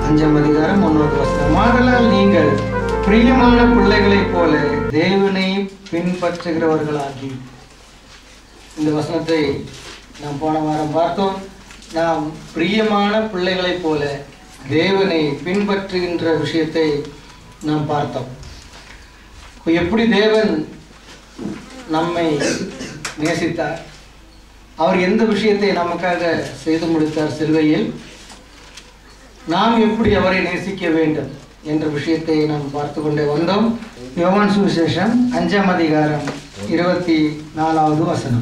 5ஆம் அதிகாரம் 1வது வசனம். ஆதலால் நீங்கள் பிரியமான பிள்ளைகளைப் போல தேவனை பின்பற்றுகிறவர்களாகி. இந்த வசனத்தை நாம் போன வாரம் பார்த்தோம். நாம் பிரியமான பிள்ளைகளைப் போல தேவனை பின்பற்றுகின்ற விஷயத்தை நாம் பார்த்தோம். எப்படி தேவன் நம்மை நேசித்தார், அவர் எந்த விஷயத்தை நமக்காக செய்து முடித்தார் சிலுவையில், நாம் எப்படி அவரை நேசிக்க வேண்டும் என்ற விஷயத்தை நாம் பார்த்து கொண்டே வந்தோம். யோவான் சுவிசேஷம் 5ஆம் அதிகாரம் 24வது வசனம்.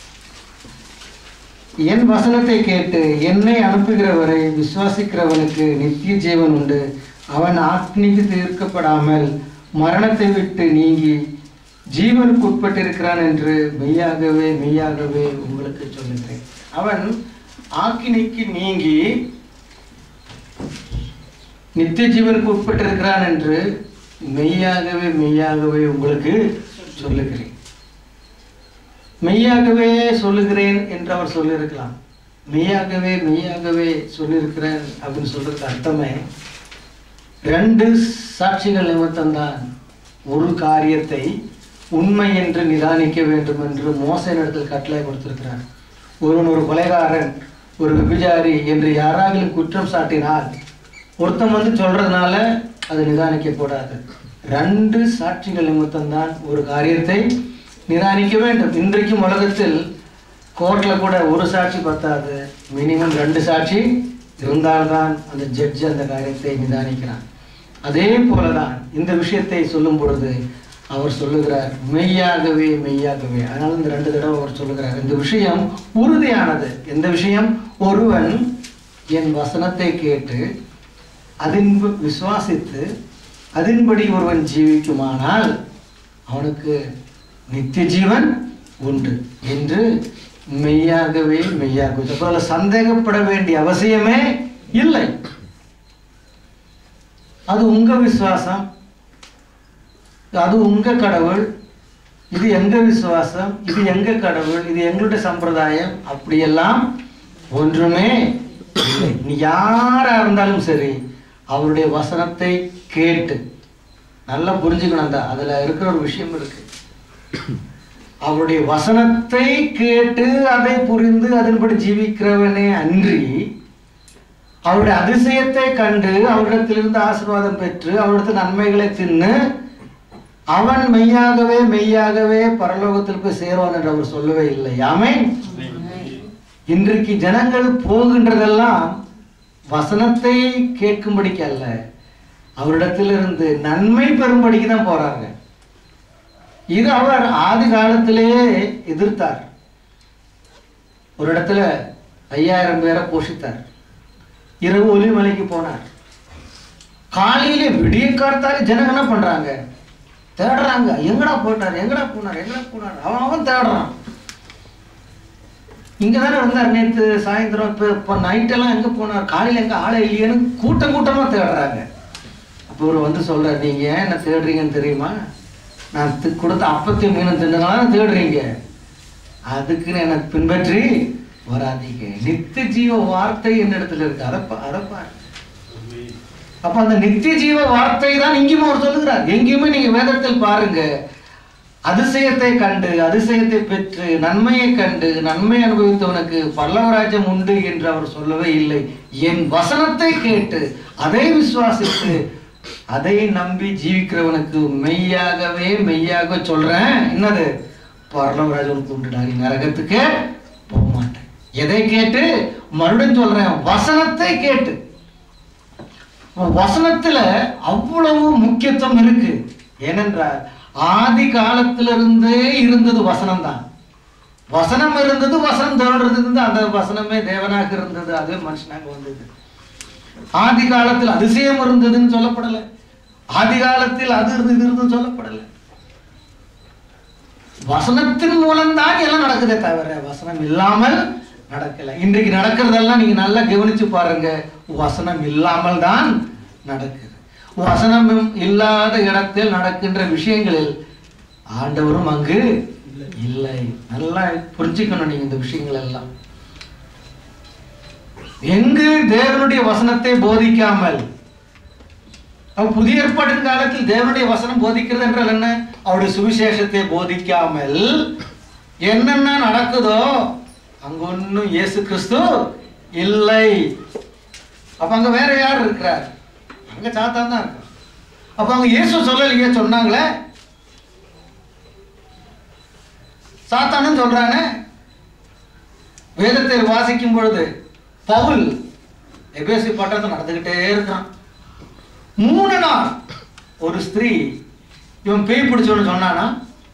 என் வசனத்தை கேட்டு என்னை அனுப்புகிறவரை விசுவாசிக்கிறவனுக்கு நித்திய ஜீவன் உண்டு. அவன் ஆக்கினிக்கு தீர்க்கப்படாமல் மரணத்தை விட்டு நீங்கி ஜீவனுக்கு உட்பட்டிருக்கிறான் என்று மெய்யாகவே மெய்யாகவே உங்களுக்கு சொல்லுகிறேன். அவன் ஆக்கினிக்கு நீங்கி நித்திய ஜீவனுக்கு உட்பட்டிருக்கிறான் என்று மெய்யாகவே மெய்யாகவே உங்களுக்கு சொல்லுகிறேன். மெய்யாகவே சொல்லுகிறேன் என்று அவர் சொல்லியிருக்கலாம். மெய்யாகவே மெய்யாகவே சொல்லியிருக்கிறேன் அப்படின்னு சொல்றதுக்கு அர்த்தமே, 2 சாட்சிகள் நிமித்தம்தான் ஒரு காரியத்தை உண்மை என்று நிதானிக்க வேண்டும் என்று மோசேனிடத்தில் கட்டளை கொடுத்திருக்கிறார். ஒருவன் ஒரு கொலைகாரன், ஒரு விபச்சாரி என்று யாராவது குற்றம் சாட்டினால் ஒருத்தன் வந்து சொல்றதுனால அது நிதானிக்க கூடாது. 2 சாட்சிகள் நிமித்தம்தான் ஒரு காரியத்தை நிதானிக்க வேண்டும். இன்றைக்கும் உலகத்தில் கோர்ட்ல கூட ஒரு சாட்சி பத்தாது, மினிமம் 2 சாட்சி இருந்தால்தான் அந்த ஜட்ஜ் அந்த காரியத்தை நிதானிக்கிறான். அதே போலதான் இந்த விஷயத்தை சொல்லும் பொழுது அவர் சொல்லுகிறார் மெய்யாகவே மெய்யாகவே. அதனால இந்த 2 தடவை அவர் சொல்லுகிறார். இந்த விஷயம் உறுதியானது. எந்த விஷயம்? ஒருவன் என் வசனத்தை கேட்டு அதன் விசுவாசித்து அதன்படி ஒருவன் ஜீவிக்குமானால் அவனுக்கு நித்திய ஜீவன் உண்டு என்று மெய்யாகவே மெய்யாகவே. அப்புறம் சந்தேகப்பட வேண்டிய அவசியமே இல்லை. அது உங்க விசுவாசம், அது உங்க கடவுள், இது எங்க விசுவாசம், இது எங்க கடவுள், இது எங்களுடைய சம்பிரதாயம், அப்படியெல்லாம் ஒன்றுமே இல்லை. நீ யாரா இருந்தாலும் சரி, அவருடைய வசனத்தை கேட்டு நல்லா புரிஞ்சுக்கணும். அதுல இருக்கிற ஒரு விஷயம் இருக்கு. அவருடைய வசனத்தை கேட்டு அதை புரிந்து அதன்படி ஜீவிக்கிறவனே அன்றி, அவருடைய அதிசயத்தை கண்டு அவரிடத்திலிருந்து ஆசீர்வாதம் பெற்று அவரிடத்தில் நன்மைகளை தின்னு அவன் மெய்யாகவே மெய்யாகவே பரலோகத்தில் போய் சேருவான் என்று அவர் சொல்லவே இல்லை. ஆமென். இன்றைக்கு ஜனங்கள் போகின்றதெல்லாம் வசனத்தை கேட்கும்படிக்கு அல்ல, அவரிடத்திலிருந்து நன்மை பெறும்படிக்கு தான் போறாங்க. இது அவர் ஆதி காலத்திலேயே எதிர்த்தார். ஒரு இடத்துல 5000 பேரை போஷித்தார். இரவு ஒலிமலைக்கு போனார். காலையிலே விடிய காத்தாலே ஜனங்க என்ன பண்றாங்க? தேடுறாங்க. எங்கடா போயிட்டார், எங்கடா போனார், எங்கடா போனார், அவன் தேடுறான். இங்கதானே இருந்தார் நேற்று சாயந்தரம், இப்போ நைட்டெல்லாம் எங்க போனார், காலையில எங்க ஆளை இல்லையேன்னு கூட்டம் கூட்டமா தேடுறாங்க. அப்போ இவர் வந்து சொல்றாரு, நீங்க என்ன தேடுறீங்கன்னு தெரியுமா? நான் கொடுத்த அப்பத்தையும் மீனும் தின்றனால தேடுறீங்க, அதுக்குன்னு எனக்கு பின்பற்றி வராதீங்க. நித்திய ஜீவ வார்த்தை என்ன இடத்துல இருக்கு, அதப்பாரு. அப்ப அந்த நித்திய ஜீவ வார்த்தை தான் இங்கேயுமே அவர் சொல்லுகிறார். எங்கேயுமே நீங்க வேதத்தில் பாருங்க, அதிசயத்தை கண்டு அதிசயத்தை பெற்று நன்மையை கண்டு நன்மை அனுபவித்தவனுக்கு பரலோகராஜ்யம் உண்டு என்று அவர் சொல்லவே இல்லை. என் வசனத்தை கேட்டு அதை விசுவாசித்து அதை நம்பி ஜீவிக்கிறவனுக்கு மெய்யாகவே மெய்யாக சொல்றேன், என்னது? பரலோகராஜ்யம் உண்டுடா, நீ நரகத்துக்கு போக மாட்டேன். எதை கேட்டு? மறுபடியும் சொல்றேன், வசனத்தை கேட்டு. வசனத்துல அவ்வளவு முக்கியத்துவம் இருக்கு. ஏனென்றால் ஆதி காலத்திலிருந்தே இருந்தது வசனம் தான். வசனம் இருந்தது, வசனம் தோன்றது, அந்த வசனமே தேவனாக இருந்தது, அதுவே மனுஷனாக வந்தது. ஆதி காலத்தில் அதிசயம் இருந்ததுன்னு சொல்லப்படலை, ஆதி காலத்தில் அது இருந்தது இது இருந்ததுன்னு சொல்லப்படலை. வசனத்தின் மூலம்தான் எல்லாம் நடக்குதே தவிர வசனம் இல்லாமல் நடக்கல. இன்றைக்கு நடக்கிறதெல்லாம் நீங்க நல்லா கவனிச்சு பாருங்க, வசனம் இல்லாமல் தான் நடக்குது. வசனம் இல்லாத இடத்தில் நடக்கின்ற விஷயங்களில் ஆண்டவரும் அங்கு இல்லை. நல்லா புரிஞ்சுக்கணும் நீங்க இந்த விஷயங்கள் எல்லாம். எங்கு தேவனுடைய வசனத்தை போதிக்காமல், புதிய ஏற்பாட்டின் காலத்தில் தேவனுடைய வசனம் போதிக்கிறது என்றால் என்ன? அவருடைய சுவிசேஷத்தை போதிக்காமல் என்னென்ன நடக்குதோ அங்க ஒன்னும் இயேசு கிறிஸ்து இல்லை. அப்ப அங்க வேற யார் இருக்கிறார்? அங்க சாத்தான் தான் இருக்கார். அப்ப அவங்க இயேசு சொல்லலையே, சொன்னாங்களே, சாத்தானும் சொல்றானே. வேதத்தை வாசிக்கும் பொழுது பவுல் எபேசு பட்டணத்தை நடந்துகிட்டே இருக்கான். 3 நாள் ஒரு ஸ்திரீ இவன் பேய் பிடிச்சவனு சொன்னானா?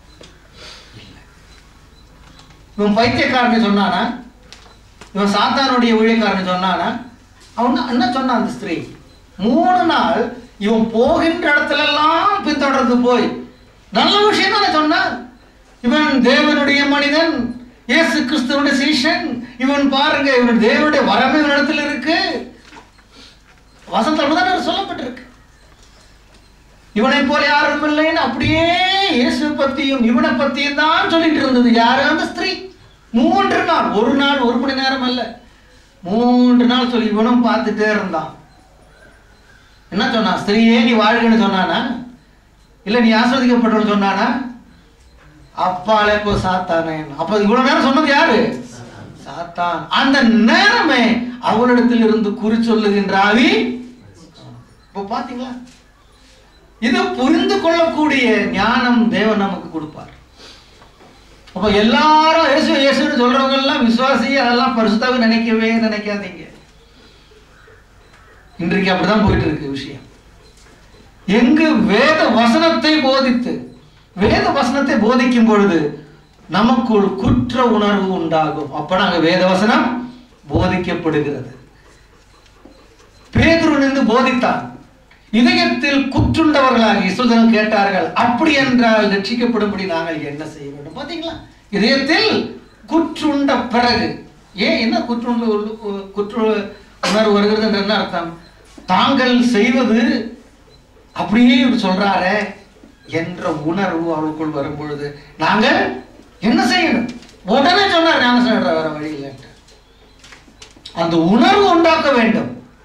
இவன் பைத்தியக்காரன்னு சொன்னானா? இவன் சாத்தானுடைய ஊழியக்காரன்னு சொன்னானா? அவன் என்ன சொன்னான்? அந்த ஸ்திரீ 3 நாள் இவன் போகின்ற இடத்துல எல்லாம் பின்தொடர்ந்து போய் நல்ல விஷயம் தானே சொன்னான். இவன் தேவனுடைய மனிதன், இயேசு கிறிஸ்துவனுடைய சீஷன். இவன் பாருங்க, இவன் தேவனுடைய வரமே இடத்துல இருக்கு. வசனத்தில் தான் சொல்லப்பட்டிருக்கு. இவனை போல யாரும் இல்லைன்னு அப்படியே இயேசு பத்தியும் இவனை பத்தியும் தான் சொல்லிட்டு இருந்தது. யாரு? அந்த ஸ்திரீ. 3 நாள், ஒரு நாள் 1 மணி நேரம் அல்ல, 3 நாள் சொல்லி இவனும் பார்த்துட்டே இருந்தான். என்ன சொன்னான்? ஸ்திரீயே நீ வாழ்கன்னு சொன்னானா? இல்ல நீ ஆஸ்வதிக்கப்பட்டவன்னு சொன்னானா? அப்பாலே போ சாத்தானே. அப்ப இவ்வளவு நேரம் சொன்னது யாரு? சாத்தான். அந்த நேரமே அவனிடத்தில் இருந்து குறி சொல்லுகின்ற ஆவி. இப்ப பாத்தீங்களா? இது புரிந்து கொள்ளக்கூடிய ஞானம் தேவன் நமக்கு கொடுப்பார். அப்ப எல்லாரும் இயேசு இயேசுன்னு சொல்றவங்க எல்லாம் விசுவாசி, அதெல்லாம் பரிசுத்தாவே நினைக்காதீங்க. இன்றைக்கு அப்படிதான் போயிட்டு இருக்கு விஷயம். எங்கு வேத வசனத்தை போதித்து, வேத வசனத்தை போதிக்கும் பொழுது நமக்குள் குற்ற உணர்வு உண்டாகும். அப்ப நாங்க வேத வசனம் போதிக்கப்படுகிறது. பேதுரு நின்று போதித்தான். இதயத்தில் குற்றுண்டவர்களாக இஸ்ரவேலர்கள் கேட்டார்கள், அப்படி என்றால் ரட்சிக்கப்படும்படி நாங்கள் என்ன செய்ய வேண்டும்? பாத்தீங்களா? இதயத்தில் குற்றுண்ட பிறகு என்ன குற்ற உணர்வு வருகிறது என்று என்ன அர்த்தம்? தாங்கள் செய்வது அப்படியே சொல்றாரே என்ற உணர்வு அவருக்குள் வரும் பொழுது நாங்கள் என்ன செய்யணும்? உடனே சொன்னார் ஞானஸ்நானம் வேற வழி இல்லை. அந்த உணர்வு உண்டாக்க வேண்டும்.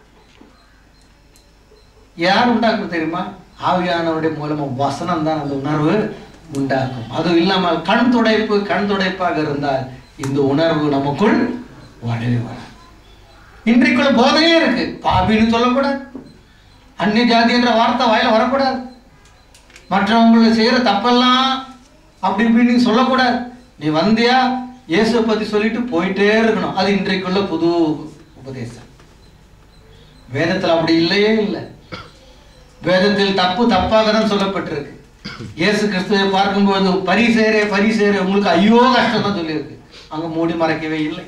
யார் உண்டாக்கும் தெரியுமா? ஆவியானவருடைய மூலமா வசனம் தான் அந்த உணர்வு உண்டாக்கும். அது இல்லாமல் கண் துடைப்பாக இருந்தால் இந்த உணர்வு நமக்குள் வரவே வராது. இன்றைக்குள்ள போதையே இருக்கு. பாபின்னு சொல்லக்கூடாது, அந்நிய ஜாதி என்ற வார்த்தை வாயில வரக்கூடாது, மற்றவங்களை செய்யற தப்பெல்லாம் அப்படி இப்படின்னு சொல்லக்கூடாது. நீ வந்தியா இயேசுவை பத்தி சொல்லிட்டு போயிட்டே இருக்கணும். அது இன்றைக்குள்ள புது உபதேசம். வேதத்தில் அப்படி இல்லையே இல்லை. வேதத்தில் தப்பாக தான் சொல்லப்பட்டிருக்கு. இயேசு கிறிஸ்துவை பார்க்கும்போது பரிசேரே உங்களுக்கு ஐயோ கஷ்டம் தான் சொல்லியிருக்கு. அங்க மூடி மறைக்கவே இல்லை.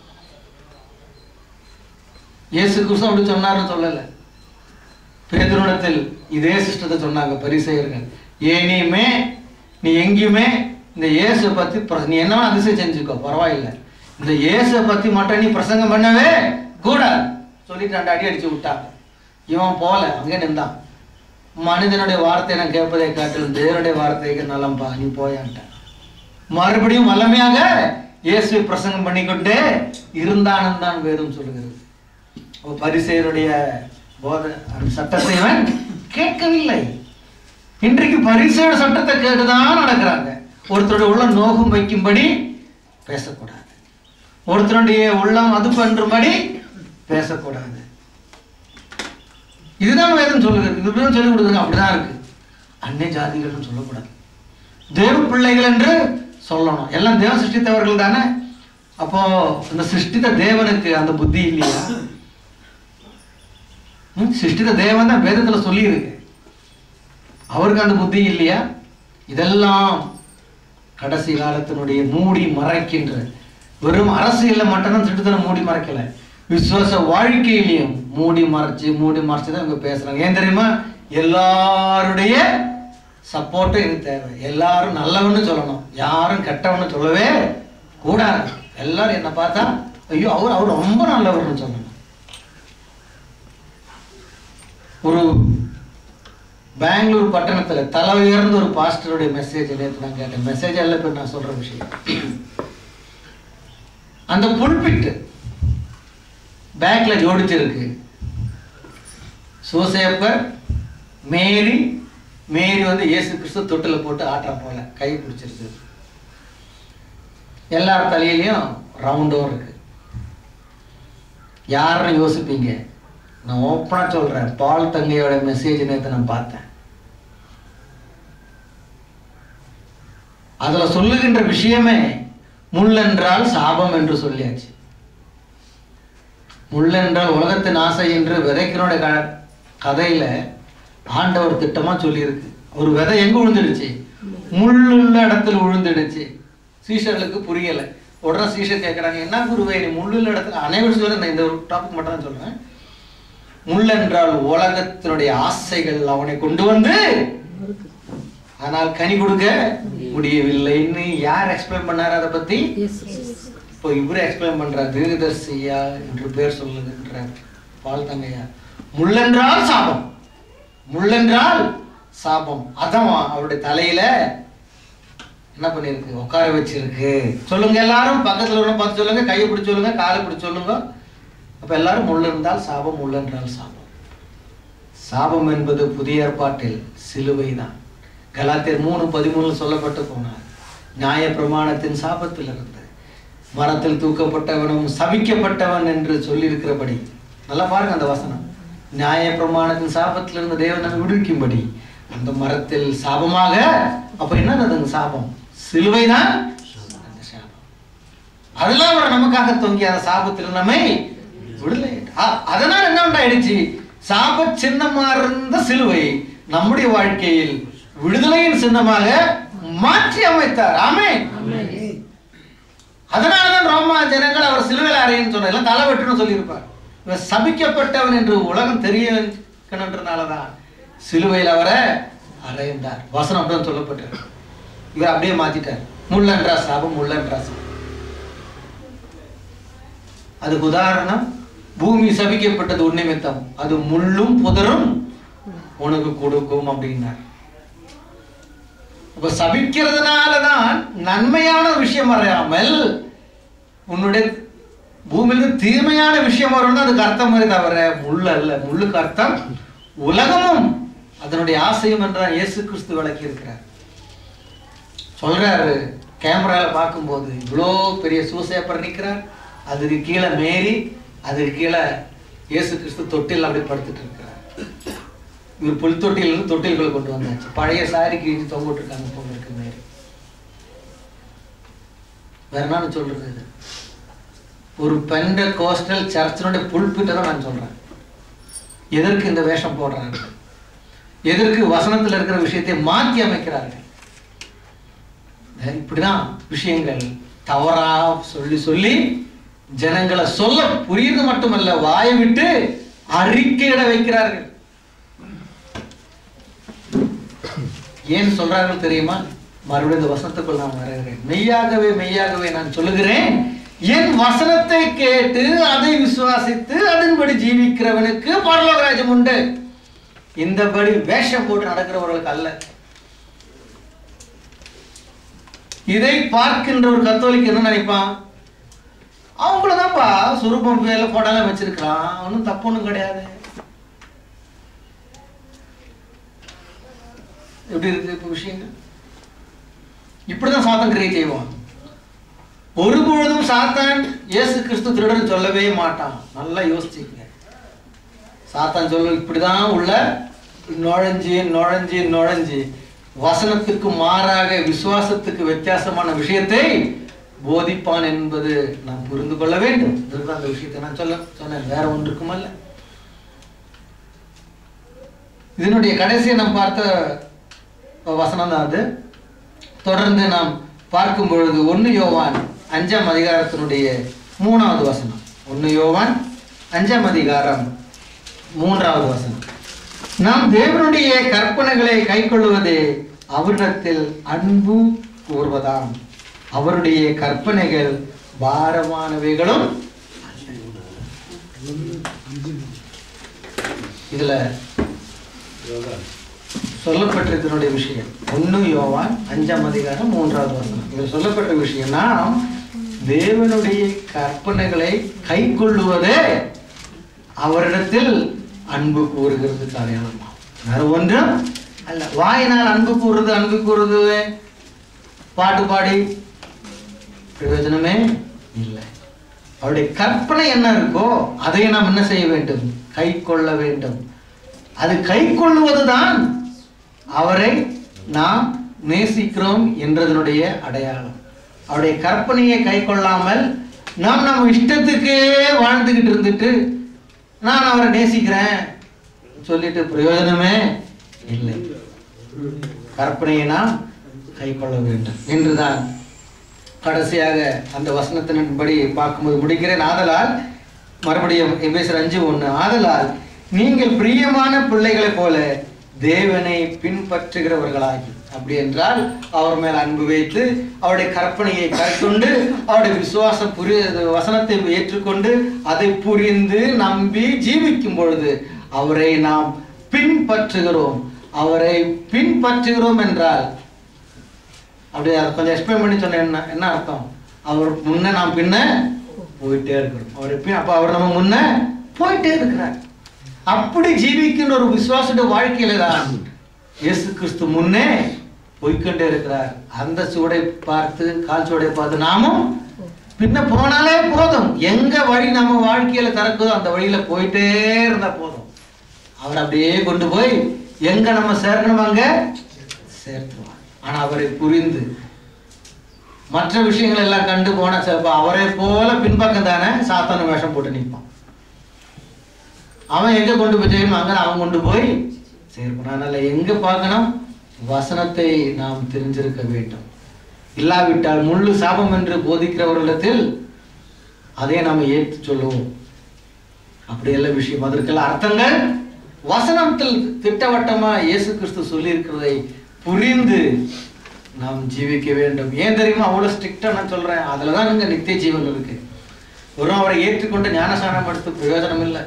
இயேசு கிறிஸ்து அப்படி சொன்னார்னு சொல்லல. பேதுருவிடத்தில் இதே சிஸ்டத்தை சொன்னாங்க பரிசேயர்கள். ஏனியுமே நீ எங்கேயுமே இந்த இயேசு பத்தி நீ என்ன அதிசயம் செஞ்சுக்கோ, பரவாயில்லை, இந்த இயேசு பத்தி மட்டும் நீ பிரசங்கம் பண்ணவே கூட சொல்லிட்டு 2 அடி அடிச்சு விட்டாங்க. இவன் போல அங்கே நின்றான். மனிதனுடைய வார்த்தையை நான் கேட்பதை காட்டிலும் தேவனுடைய வார்த்தைக்கு நலம்பா, நீ போயான்ட்டான். மறுபடியும் வல்லமையாக இயேசுவை பிரசங்கம் பண்ணிக்கொண்டே இருந்தான் தான் வேதம் சொல்லுகிறது. பரிசேயருடைய போதை சட்டத்தை அவன் கேட்கவில்லை. இன்றைக்கு பரிசேயர் சட்டத்தை கேட்டுதான் நடக்கிறாங்க. ஒருத்தருடைய உள்ளம் நோகம் வைக்கும்படி பேசக்கூடாது, ஒருத்தருடைய உள்ளம் அது பண்றும்படி பேசக்கூடாது. இதுதான் வேதம் சொல்லுகிறது. இதுதான் சொல்லிக் கொடுக்குறது. அப்படிதான் இருக்கு. அந்நிய ஜாதிகள் சொல்லக்கூடாது, தேவ பிள்ளைகள் என்று சொல்லணும். எல்லாம் தேவன் சிருஷ்டித்தவர்கள் தானே. அப்போ இந்த சிருஷ்டித்த தேவனுக்கு அந்த புத்தி இல்லையா? சிருஷ்டித்த தேவன் தான் வேதத்துல சொல்லி இருக்கு. அவருக்கு அந்த புத்தி இல்லையா? இதெல்லாம் கடைசி காலத்தினுடைய மூடி மறைக்கின்ற, வெறும் அரசியல்ல மட்டும்தான் சிருஷ்டித்தனம் மூடி மறைக்கல, விசுவாச வாழ்க்கையிலையும் மூடி மறைச்சு தான் இவங்க பேசுறாங்க. ஏன் தெரியுமா? எல்லாருடைய சப்போர்ட்டும் எனக்கு தேவை. எல்லாரும் நல்லவன்னு சொல்லணும், யாரும் கெட்டவன்னு சொல்லவே கூடாது. எல்லாரும் என்ன பார்த்தா ஐயோ அவர் ரொம்ப நல்லவர்னு சொல்லணும். ஒரு பெங்களூர் பட்டணத்தில் தலை உயர்ந்த ஒரு பாஸ்டருடைய மெசேஜ் நேற்று நான் கேட்டேன். மெசேஜ் எல்லாம் இப்போ நான் சொல்ற விஷயம். அந்த புல்பிட்டு பேக்ல ஜோடிச்சிருக்கு. சூசேப்பர், மேரி. மேரி வந்து இயேசு கிறிஸ்து தொட்டில போட்டு ஆட்டா போல கை பிடிச்சிருக்கு. எல்லார் தலையிலையும் ரவுண்டோ இருக்கு. யாருன்னு யோசிப்பீங்க? நான் ஓப்பனா சொல்றேன், பால் தங்கையோட மெசேஜ் நேற்று நான் பார்த்தேன். அதுல சொல்லுகின்ற விஷயமே முள்ளென்றால் சாபம் என்று சொல்லியாச்சு. முள்ளென்றால் உலகத்தின் ஆசை என்று விதைக்கிறோட கதையில ஆண்டவர் திட்டமா சொல்லியிருக்கு. ஒரு விதை எங்க விழுந்துடுச்சு? முள்ளுள்ள இடத்துல விழுந்துடுச்சு. சீஷர்களுக்கு புரியல. உடனே சீஷர் கேட்கறாங்க, என்ன குருவே நீ முள்ளுள்ள இடத்துல? அனைவரும் சொல்ல, நான் இந்த ஒரு டாபிக் மட்டும் தான் சொல்றேன். முள்ளென்றால் உலகத்தினுடைய ஆசைகள் அவனை கொண்டு வந்து, ஆனால் கனி கொடுக்க முடியவில்லைன்னு யார் எக்ஸ்பிளைன் பண்ணாரு? அதை பத்தி இப்போ இவரு எக்ஸ்பிளைன் பண்றார். தீர்க்கதரிசியா என்று பேர் சொல்லுகின்ற பால் தங்கையா. முள்ளென்றால் சாபம், முள்ளென்றால் சாபம். அதான் அவருடைய தலையில என்ன பண்ணிருக்கு? உட்கார வச்சிருக்கு. சொல்லுங்க எல்லாரும், பக்கத்துல ஒன்று பார்த்து சொல்லுங்க, கையை பிடிச்சி சொல்லுங்க, காலை பிடிச்சி சொல்லுங்க. அப்ப எல்லாரும் முள் என்றால் சாபம், முள் என்றால் சாபம். சாபம் என்பது புதிய ஏற்பாட்டில் சிலுவை தான். கலாத்தியர் 3:13 சொல்லப்பட்டு போனார். நியாய பிரமாணத்தின் சாபத்தில் இருந்து மரத்தில் தூக்கப்பட்டவனும் சபிக்கப்பட்டவன் என்று சொல்லியிருக்கிறபடி, நல்லா பாருங்க அந்த வசனம். நியாய பிரமாணத்தின் சாபத்திலிருந்து தேவன் நம்மை விடுவிக்கும்படி அந்த மரத்தில் சாபமாக. அப்ப என்னது சாபம்? சிலுவைதான் அந்த சாபம். அதெல்லாம் அவர் நமக்காக தொங்கி அந்த சாபத்தில் நம்மை விடுதலை. அதனால் என்ன உண்டாயிடுச்சு? சாப சின்னமா இருந்த சிலுவை நம்முடைய வாழ்க்கையில் விடுதலையின் சின்னமாக மாற்றி அமைத்தார். ஆமென். அதனாலதான் ரோமா ஜனங்கள் அவர் சிலுவையில் அறையின்னு சொன்ன, எல்லாம் தலை வெட்டுன்னு சொல்லியிருப்பார். இவர் சபிக்கப்பட்டவன் என்று உலகம் தெரியன்றனாலதான் சிலுவையில் அவரை அறைந்தார். வசனம் அப்படிதான் சொல்லப்பட்டார். இவர் அப்படியே மாத்திட்டார். முள்ளன்றா சாபம், முள்ளன்றா சாபம். அதுக்கு உதாரணம், பூமி சபிக்கப்பட்டது உன் நிமித்தம், அது முள்ளும் புதரும் உனக்கு கொடுக்கும் அப்படின்னார். அப்ப சபிக்கிறதுனாலதான் நன்மையான விஷயம் வராமல் உன்னுடைய பூமியிலிருந்து தீமையான விஷயம் வரும். அதுக்கு அர்த்தம் தவிர முள் அல்ல. முள்ளுக்கு அர்த்தம் உலகமும் அதனுடைய ஆசையும் என்றால் இயேசு கிறிஸ்து விளக்கி இருக்கிறார். சொல்றாரு, கேமரால பார்க்கும்போது இவ்வளோ பெரிய சூசேப்பர் நிற்கிறார், அதுக்கு கீழே மேரி, அதுக்கு கீழே இயேசு கிறிஸ்து தொட்டில் அப்படி படுத்துட்டு இருக்கிறார். இவர் புல் தொட்டிலிருந்து தொட்டில்களை கொண்டு வந்தாச்சு. பழைய சாரி கீழே தொங்கிட்டு இருக்காங்க போல இருக்கு மேரி. வேற என்ன சொல்றது? ஒரு பெண்ட கோஸ்டல் சர்ச்சினுடைய புல்பிட்ட தான் நான் சொல்றேன். எதற்கு இந்த வேஷம் போடுறாங்க? எதற்கு வசனத்தில் இருக்கிற விஷயத்தை மாற்றி அமைக்கிறார்கள்? இப்படிதான் விஷயங்கள் தவறா சொல்லி சொல்லி ஜனங்களை சொல்ல புரியுது மட்டுமல்ல, வாயை விட்டு அறிக்கையிட வைக்கிறார்கள். ஏன் சொல்றார்கள் தெரியுமா? மறுபடியும் இந்த வசனத்துக்குள் நான் வருகிறேன். மெய்யாகவே மெய்யாகவே நான் சொல்லுகிறேன், என் வசனத்தை கேட்டு அதை விசுவாசித்து அதன்படி ஜீவிக்கிறவனுக்கு பரலோக ராஜ்யம் உண்டு. இந்தபடி வேஷம் போட்டு நடக்கிறவர்களுக்கு அல்ல. இதை பார்க்கின்ற ஒரு கத்தோலிக்கு என்ன நினைப்பான்? அவங்களதான்ப்பா சுரூபம் பேர்ல போட்டாலும் வச்சிருக்கான், ஒன்றும் தப்பு ஒன்றும் கிடையாது. எப்படி இருக்கு இப்ப விஷயங்கள்? இப்படிதான் சாத்தான் கிரியேட் செய்வான். ஒருபொழுதும் சாத்தான் இயேசு கிறிஸ்து திருடன் சொல்லவே மாட்டான். நல்லா யோசிச்சுங்க. சாத்தான் சொல்ல இப்படிதான் உள்ள நுழைஞ்சு நுழைஞ்சு நுழைஞ்சு வசனத்துக்கு மாறாக விசுவாசத்துக்கு வித்தியாசமான விஷயத்தை போதிப்பான் என்பது நாம் புரிந்து கொள்ள வேண்டும். அந்த விஷயத்தை நான் சொன்னேன், வேற ஒன்றுக்கும் அல்ல. இதனுடைய கடைசியை நாம் பார்த்த வசனம் தான் அது. தொடர்ந்து நாம் பார்க்கும் பொழுது 1 யோவான் 5ஆம் அதிகாரத்தினுடைய 3வது வசனம். 1 யோவான் 5ஆம் அதிகாரம் 3வது வசனம். நாம் தேவனுடைய கற்பனைகளை கைக்கொள்வதே அவரிடத்தில் அன்பு கூர்வதாம். அவருடைய கற்பனைகள் பாரமானவைகளும். இதுல சொல்லப்பட்டிருக்கிற விஷயம் 1 யோவான் 5ஆம் அதிகாரம் 3வது வசனம். இதில் சொல்லப்பட்ட விஷயம், நாம் தேவனுடைய கற்பனைகளை கைக்கொள்ளுவதே அவரிடத்தில் அன்பு கூறுகிறதுக்கு அடையாளமா, வேற ஒன்றும் அல்ல. வாயினால் அன்பு கூறுறது பாட்டு பாடி பிரயோஜனமே இல்லை. அவருடைய கற்பனை என்ன இருக்கோ அதை நாம் என்ன செய்ய வேண்டும்? கை கொள்ள வேண்டும். அது கை கொள்ளுவதுதான் அவரை நாம் நேசிக்கிறோம் என்றதனுடைய அடையாளம். அவருடைய கற்பனையை கை கொள்ளாமல் நாம் நம்ம இஷ்டத்துக்கே வாழ்ந்துகிட்டு இருந்துட்டு நான் அவரை நேசிக்கிறேன் சொல்லிட்டு பிரயோஜனமே இல்லை. கற்பனையை நாம் கை கொள்ள வேண்டும் என்றுதான் கடைசியாக அந்த வசனத்தின்படி பார்க்கும்போது முடிக்கிறேன். ஆதலால் மறுபடியும் எபேசியர் 5:1, ஆதலால் நீங்கள் பிரியமான பிள்ளைகளைப் போல தேவனை பின்பற்றுகிறவர்களாகி, அப்படி என்றால் அவர் மேல் அன்பு வைத்து அவருடைய கற்பனையை கைக்கொண்டு அவருடைய வசனத்தை ஏற்றுக்கொண்டு அதை புரிந்து நம்பி ஜீவிக்கும் பொழுது அவரை நாம் பின்பற்றுகிறோம். அவரை பின்பற்றுகிறோம் என்றால் அப்படியே கொஞ்சம் எக்ஸ்பிளைன் பண்ணி சொன்ன என்ன அர்த்தம்? அவர் முன்ன நாம் பின்ன போயிட்டே இருக்கிறோம். அப்ப அவர் நம்ம முன்ன போயிட்டே இருக்கிறார். அப்படி ஜீவிக்கின்ற ஒரு விசுவாச வாழ்க்கையில தான் இயேசு கிறிஸ்து முன்னே போய்கொண்டே இருக்கிறார். அந்த சூடை பார்த்து கால் சூடை பார்த்து நாமும் பின்ன போனாலே போதும். எங்க வழி நம்ம வாழ்க்கையில திறக்குதோ அந்த வழியில போயிட்டே இருந்தா போதும். அவர் அப்படியே கொண்டு போய் எங்க நம்ம சேர்க்கணும் அங்க சேர்த்துருவார். ஆனா அவரை புரிந்து மற்ற விஷயங்கள் எல்லாம் கண்டு போன சிலப்ப அவரை போல பின்பக்கம் தானே சாத்தான வேஷம் போட்டு நிற்பான். அவன் எங்க கொண்டு போய் செய்யணும் அங்க அவன் கொண்டு போய் சேர்ப்பான். அதனால எங்க பார்க்கணும்? வசனத்தை நாம் தெரிஞ்சிருக்க வேண்டும். இல்லாவிட்டால் முள்ளு சாபம் என்று போதிக்கிறவர்களிடத்தில் அதை நாம் ஏற்று சொல்லுவோம். அப்படியெல்லாம் விஷயம், அதற்கெல்லாம் அர்த்தங்கள் வசனத்தில் திட்டவட்டமா இயேசு கிறிஸ்து சொல்லி இருக்கிறதை புரிந்து நாம் ஜீவிக்க வேண்டும். ஏன் தெரியுமா அவ்வளவு ஸ்ட்ரிக்டா நான் சொல்றேன்? அதுலதான் நீங்க நித்திய ஜீவன் இருக்கு. ஒரு அவரை ஏற்றுக்கொண்டு ஞானஸ்நானம் எடுத்து பிரயோஜனம் இல்லை.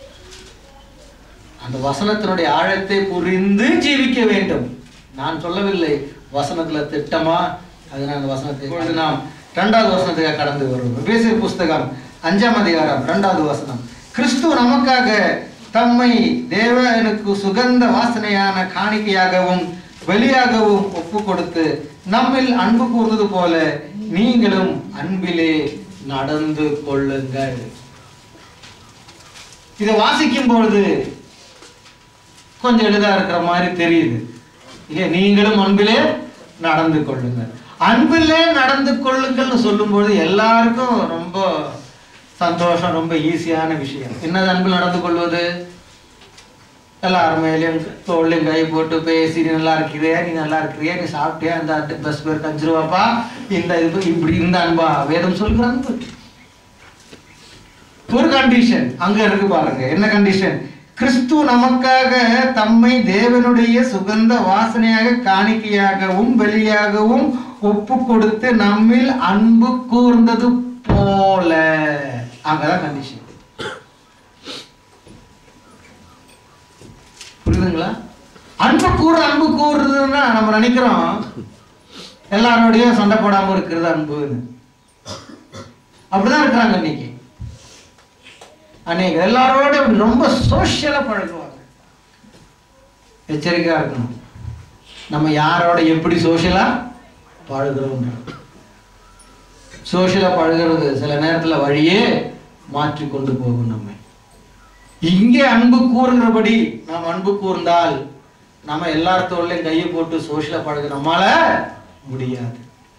அந்த வசனத்தினுடைய ஆழத்தை புரிந்து ஜீவிக்க வேண்டும். நான் சொல்லவில்லை வசனத்துல திட்டமா. அதனால அந்த வசனத்தை நாம் 2வது வசனத்துக்கு கடந்து வருவோம். எபேசியர் புஸ்தகம் 5ஆம் அதிகாரம் 2வது வசனம். கிறிஸ்து நமக்காக தம்மை தேவனுக்கு சுகந்த வாசனையான காணிக்கையாகவும் வெளியாகவும் ஒப்பு கொடுத்து நம்மில் அன்பு கூர்ந்தது போல நீங்களும் அன்பிலே நடந்து கொள்ளுங்கள். இதை வாசிக்கும் பொழுது கொஞ்சம் எளிதா இருக்கிற மாதிரி தெரியுது. நீங்களும் அன்பிலே நடந்து கொள்ளுங்கள். அன்பிலே நடந்து கொள்ளுங்கள்னு சொல்லும்போது எல்லாருக்கும் ரொம்ப சந்தோஷம், ரொம்ப ஈஸியான விஷயம். என்னது அன்பில் நடந்து கொள்வது? எல்லாரும் மேலேயும் தோல்லையும் கை போட்டு பேசி நீ நல்லா இருக்கிறியா, நீ நல்லா இருக்கிறியா, நீ சாப்பிட்டியா, இந்த பஸ் பேருக்கு 5 ரூபாப்பா, இந்த இது இப்படி இந்த அன்பா வேதம் சொல்கிற அன்பு. ஒரு கண்டிஷன் அங்க இருக்கு பாருங்க. என்ன கண்டிஷன்? கிறிஸ்து நமக்காக தம்மை தேவனுடைய சுகந்த வாசனையாக காணிக்கையாகவும் வெளியாகவும் ஒப்பு கொடுத்து நம்மில் அன்பு கூர்ந்தது போல. அங்கதான் கண்டிஷன். புரியுதுங்களா? அன்பு கூறுறதுன்னா நம்ம நினைக்கிறோம் எல்லாரோடையும் சண்டை போடாம இருக்கிறது அன்புன்னு. அப்படிதான் இருக்கிறாங்க இன்னைக்கு. அன்னைக்கு எல்லாரோட ரொம்ப சோசியலா பழகுவாங்க. எச்சரிக்கையா இருக்கணும். நம்ம யாரோட எப்படி சோசியலா பழகுறோம். சோசியலா பழகுறது சில நேரத்துல வழியே மாற்றி கொண்டு போகும். நம்ம இங்கே அன்பு கூறுகிறபடி நாம் அன்பு கூர்ந்தால் நம்ம எல்லாத்தோடையும் கையை போட்டு சோசியலா பழக நம்மால முடியாது.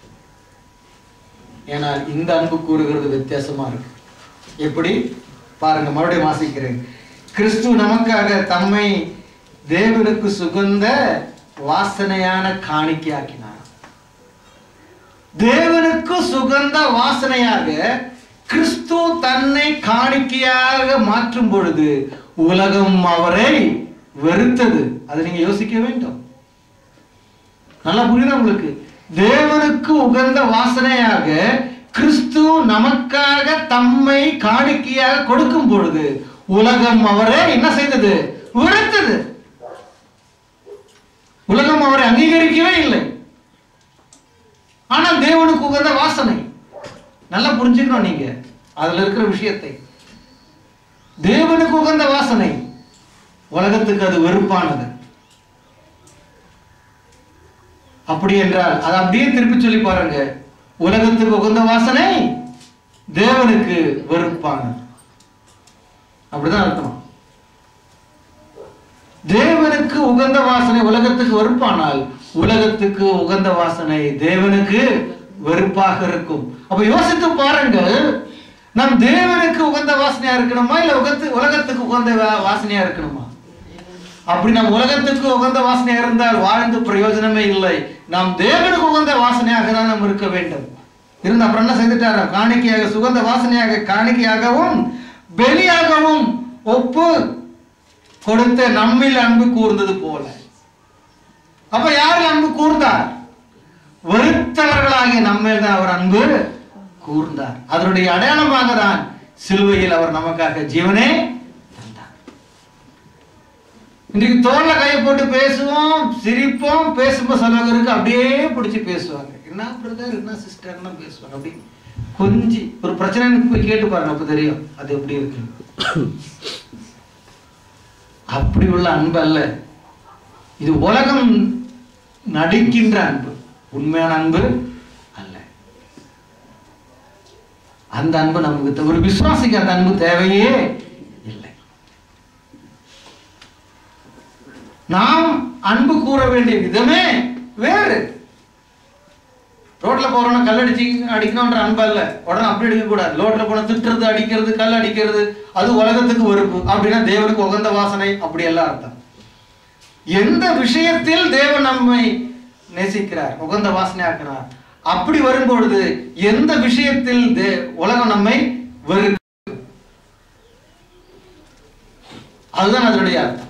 ஏன்னா இந்த அன்பு கூறுகிறது வித்தியாசமா இருக்கு. எப்படி பாருங்க, மறுபடியும் வாசிக்கிறேன். கிறிஸ்து நமக்காக தம்மை தேவனுக்கு சுகந்த வாசனையான காணிக்கையாக்கினார். தேவனுக்கு சுகந்த வாசனையாக கிறிஸ்து தன்னை காணிக்கையாக மாற்றும் பொழுது உலகம் அவரை வெறுத்தது. அதை நீங்க யோசிக்க வேண்டும். நல்லா புரியுதா உங்களுக்கு? தேவனுக்கு உகந்த வாசனையாக கிறிஸ்து நமக்காக தம்மை காணிக்கையாக கொடுக்கும் பொழுது உலகம் அவரை என்ன செய்தது? வெறுத்தது. உலகம் அவரை அங்கீகரிக்கவே இல்லை. ஆனால் தேவனுக்கு உகந்த வாசனை. நல்லா புரிஞ்சுக்கணும் நீங்க அதுல இருக்கிற விஷயத்தை. தேவனுக்கு உகந்த வாசனை, உலகத்துக்கு அது வெறுப்பானது. அப்படி என்றால் அதை அப்படியே திருப்பி சொல்லி பாருங்க. உலகத்துக்கு உகந்த வாசனை தேவனுக்கு வெறுப்பானது. அப்படிதான் அர்த்தம். தேவனுக்கு உகந்த வாசனை உலகத்துக்கு வெறுப்பானால் உலகத்துக்கு உகந்த வாசனை தேவனுக்கு வெறுப்பாக இருக்கும். அப்ப யோசித்து பாருங்கள், நம் தேவனுக்கு உகந்த வாசனையா இருக்கணுமா இல்ல உலகத்துக்கு உகந்த வாசனையா இருக்கணுமா? அப்படி நாம் உலகத்துக்கு உகந்த வாசனையா இருந்தால் வாழ்ந்து பிரயோஜனமே இல்லை. நாம் தேவனுக்கு உகந்த வாசனையாக தான் நாம் இருக்க வேண்டும். இருந்து அப்புறம் என்ன செய்துட்டாரா? காணிக்கையாக, சுகந்த வாசனையாக, காணிக்கையாகவும் பலியாகவும் ஒப்பு கொடுத்த நம்மில் அன்பு கூர்ந்தது போல. அப்ப யாரில் அன்பு கூர்ந்தார்? வெறுத்தவர்களாகிய நம்மில் தான் அவர் அன்பு கூர்ந்தார். அதனுடைய அடையாளமாக தான் சிலுவையில் அவர் நமக்காக ஜீவனே தந்தார். இன்றைக்கு தோல்ல கையை போட்டு பேசுவோம், சிரிப்போம், பேசும்போது சிலவருக்கு அப்படியே பிடிச்சி பேசுவாங்க. என்ன பிரதர், என்ன சிஸ்டர்னா பேசுவாங்க. அப்படி கொஞ்சம் ஒரு பிரச்சனைன்னு போய் கேட்டு பாருங்க, அப்ப தெரியும் அது எப்படி இருக்கு. அப்படி உள்ள அன்பு அல்ல இது. உலகம் நடிக்கின்ற அன்பு, உண்மையான அன்பு அல்ல. அந்த அன்பு நமக்கு, ஒரு விசுவாசிக்கு அந்த அன்பு தேவையே இல்லை. நாம் அன்பு கூற வேண்டிய விதமே வேறு. ரோட்ல போறோம்னா கல்லடிச்சு அடிக்கணும்ன்ற அன்பு அல்ல. உடனே அப்படி அடிக்க கூடாது. ரோட்ல போன திட்டுறது, அடிக்கிறது, கல் அடிக்கிறது, அது உலகத்துக்கு வெறுப்பு. அப்படின்னா தேவனுக்கு உகந்த வாசனை அப்படி எல்லாம் அர்த்தம். எந்த விஷயத்தில் தேவன் நம்மை நேசிக்கிறார், உகந்த வாசனை ஆக்கிறார், அப்படி வரும்பொழுது எந்த விஷயத்தில் உலகம் நம்மை வெறுக்கும், அதுதான் அதனுடைய அர்த்தம்.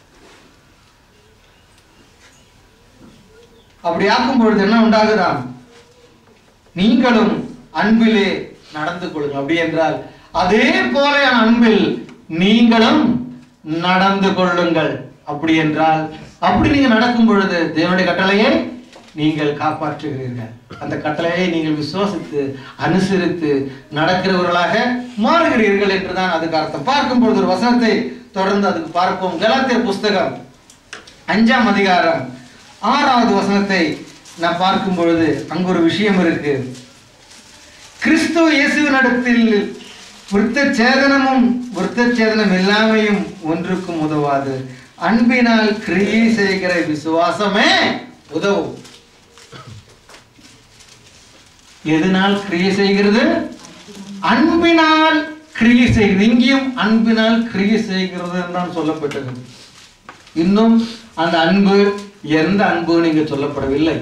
அப்படி ஆக்கும் பொழுது என்ன உண்டாகுதான்? நீங்களும் அன்பிலே நடந்து கொள்ளுங்கள். அப்படி என்றால் அதே போல அன்பில் நீங்களும் நடந்து கொள்ளுங்கள். அப்படி என்றால் அப்படி நீங்க நடக்கும் பொழுது தேவனுடைய கட்டளையை நீங்கள் காப்பாற்றுகிறீர்கள். அந்த கட்டளையை நீங்கள் விசுவாசித்து அனுசரித்து நடக்கிறவர்களாக மாறுகிறீர்கள் என்றுதான் அதுக்கு அர்த்தம். பார்க்கும் பொழுது ஒரு வசனத்தை தொடர்ந்து அதுக்கு பார்ப்போம். கலாத்தியர் புஸ்தகம் 5ஆம் அதிகாரம் 6வது வசனத்தை நான் பார்க்கும் பொழுது அங்கு ஒரு விஷயம் இருக்கு. கிறிஸ்து இயேசுவினிடத்தில் விருத்தச்சேதனமும் விருத்தச்சேதனம் இல்லாமையும் ஒன்றுக்கும் உதவாது. அன்பினால் கிரியை செய்கிற விசுவாசமே உதவும். எதனால் கிரியை செய்கிறது? அன்பினால் கிரியை செய்கிறது. இங்கேயும் அன்பினால் கிரியை செய்கிறது தான் சொல்லப்பட்டது. இன்னும் அந்த அன்பு எந்த அன்பு நீங்க சொல்லப்படவில்லை.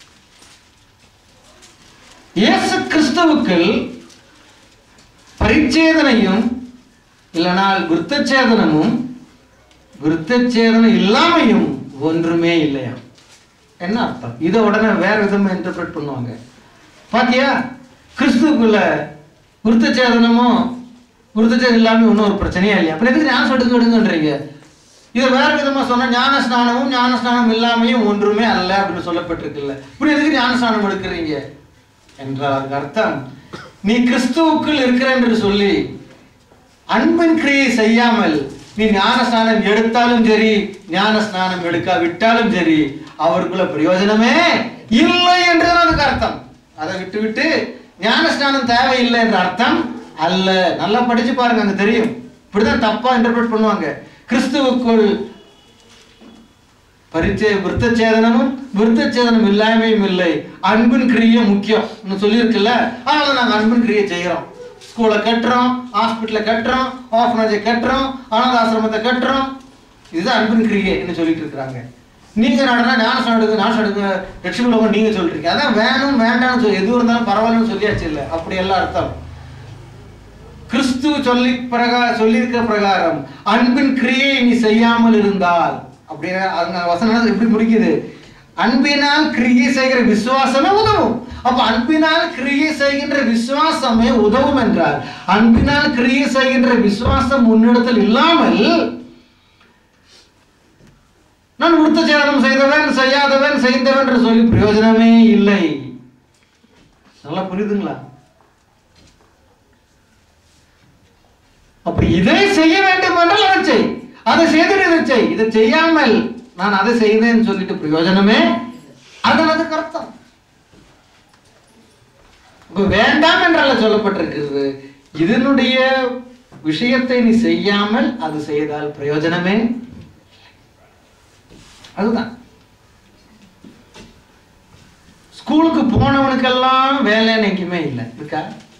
இயேசு கிறிஸ்துவுக்குள் பரிச்சேதனையும் இல்லைனால் விருத்தச்சேதனமும் விருத்தச்சேதனம் இல்லாமையும் ஒன்றுமே இல்லையா? என்ன அர்த்தம்? இதை உடனே வேற விதமா இன்டர்பிரேட் பண்ணுவாங்க. பாத்தியா, கிறிஸ்துவுக்குள்ள விருத்தச்சேதனமும் விருத்தச்சேதனம் இல்லாம ஒன்றும் ஒரு பிரச்சனையா இல்லையா? அப்ப எதுக்கு ஞான சொடுக்கு எடுங்கன்றீங்க? இதை வேற விதமா சொன்னா ஞான ஸ்நானமும் ஞான ஸ்நானம் இல்லாமையும் ஒன்றுமே அல்ல அப்படின்னு சொல்லப்பட்டிருக்குல்ல. இப்படி எதுக்கு ஞான ஸ்நானம் எடுக்கிறீங்க என்றால் அதுக்கு அர்த்தம், நீ கிறிஸ்துவுக்குள் இருக்கிற என்று சொல்லி அன்பின் கிரியை செய்யாமல் நீ ஞான ஸ்நானம் எடுத்தாலும் சரி, ஞான ஸ்நானம் எடுக்காவிட்டாலும் சரி, அவருக்குள்ள பிரயோஜனமே இல்லை என்றுதான் அதுக்கு அர்த்தம். அதை விட்டு விட்டு ஞான ஸ்நானம் தேவையில்லை என்ற அர்த்தம் அல்ல. நல்லா படிச்சு பாருங்க, அங்க தெரியும். இப்படிதான் தப்பா இன்டர்பிரேட் பண்ணுவாங்க. கிறிஸ்துவுக்குள் விருத்தச்சேதனமும் விருத்தச்சேதனம் இல்லாமையும் இல்லை, அன்பின் கிரியை முக்கியம் சொல்லியிருக்குல்ல. அதனால நாங்க அன்பின் கிரியை செய்யறோம். ஸ்கூலை கட்டுறோம், ஹாஸ்பிட்டலை கட்டுறோம், ஆர்ஃபனேஜை கட்டுறோம், அனாத ஆசிரமத்தை கட்டுறோம். இதுதான் அன்பின் கிரியை என்று சொல்லிட்டு இருக்கிறாங்க. நீங்க நடனா ஞானம் எடுக்க லட்சுமி நீங்க சொல்றீங்க. அதான் வேணும் வேண்டாம்னு சொல்லி எது இருந்தாலும் பரவாயில்லன்னு சொல்லியாச்சு இல்லை. அப்படி எல்லாம் அர்த்தம். கிறிஸ்து சொல்லியிருக்கிற பிரகாரம் அன்பின் கிரியை நீ செய்யாமல் இருந்தால், அப்படியே வசனம் எப்படி முடிக்குது? அன்பினால் கிரியை செய்கிற விசுவாசமே உதவும். அப்ப அன்பினால் கிரியை செய்கின்ற விசுவாசமே உதவும் என்றால், அன்பினால் கிரியை செய்கின்ற விசுவாசம் உன்னிடத்தில் இல்லாமல் நான் விருத்தச்சேதனம் செய்தவன் செய்யாதவன் செய்தவன் என்று சொல்லி பிரயோஜனமே இல்லை. நல்லா புரியுதுங்களா? அப்ப இதை செய்ய வேண்டும் என்றால் அதை செய், அதை செய்துட்டு இதை செய். இதை செய்யாமல் நான் அதை செய்தேன்னு சொல்லிட்டு பிரயோஜனமே அதன் அதுக்கு அர்த்தம். வேண்டாம் என்றால சொல்லப்பட்டிருக்கிறது. இதனுடைய விஷயத்தை நீ செய்யாமல் அது செய்தால் பிரயோஜனமே. அதுதான் ஸ்கூலுக்கு போனவனுக்கெல்லாம் வேலை எங்கேயுமே இல்லை இருக்கா?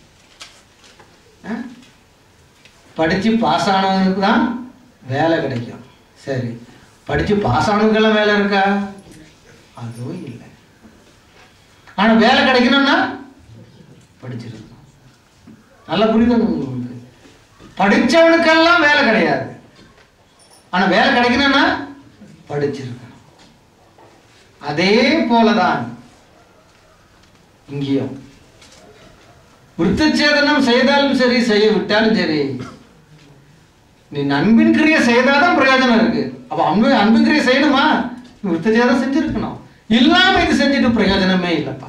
படிச்சு பாஸ் ஆனவனுக்கு தான் வேலை கிடைக்கும். சரி, படிச்சு பாஸ் ஆனவனுக்கெல்லாம் வேலை இருக்கா? அதுவும் இல்லை. ஆனா வேலை கிடைக்கணும்னா படிச்சிருக்கணும். நல்லா புரியுதுங்க உங்களுக்கு? படிச்சவனுக்கெல்லாம் வேலை கிடையாது. ஆனா வேலை கிடைக்கணும்னா படிச்சிருக்கணும். அதே போலதான் இங்கேயும் விருத்தச்சேதனம் செய்தாலும் சரி, செய்ய விட்டாலும் சரி, நீ அன்பின் கிரியை செய்தாதான் பிரயோஜனம் இருக்கு. அப்ப அன்பின் கிரியை செய்யணுமா? விருத்தச்சேதம் செஞ்சிருக்கணும். இல்லாம இது செஞ்சுட்டு பிரயோஜனமே இல்லப்பா.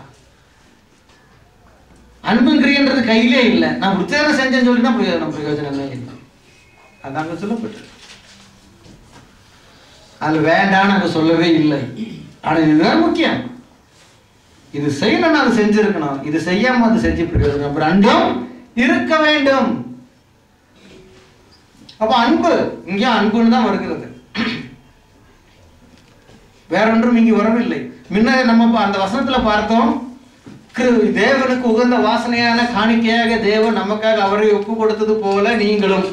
அன்பின் கிரியன்றது கையிலே இல்லை. நான் விருத்தச்சேதனம் செஞ்சேன்னு சொல்லினா பிரயோஜனமே இல்லை. அதாங்க சொல்லப்பட்டு அது வேண்டான்னு அங்க சொல்லவே இல்லை. ஆனா இதுதான் முக்கியம். இது செய்யணும்னா அது செஞ்சிருக்கணும். இது செய்யாம அது செஞ்சு பிரயோஜனம் ரெண்டும் இருக்க வேண்டும். அப்ப அன்பு இங்க அன்புன்னு தான் வருகிறது. வேற ஒன்றும் இங்கு வரவில்லை. முன்ன நம்ம அந்த வசனத்துல பார்த்தோம், தேவனுக்கு உகந்த வாசனையான காணிக்கையாக தேவன் நமக்காக அவரை ஒப்பு கொடுத்தது போல நீங்களும்.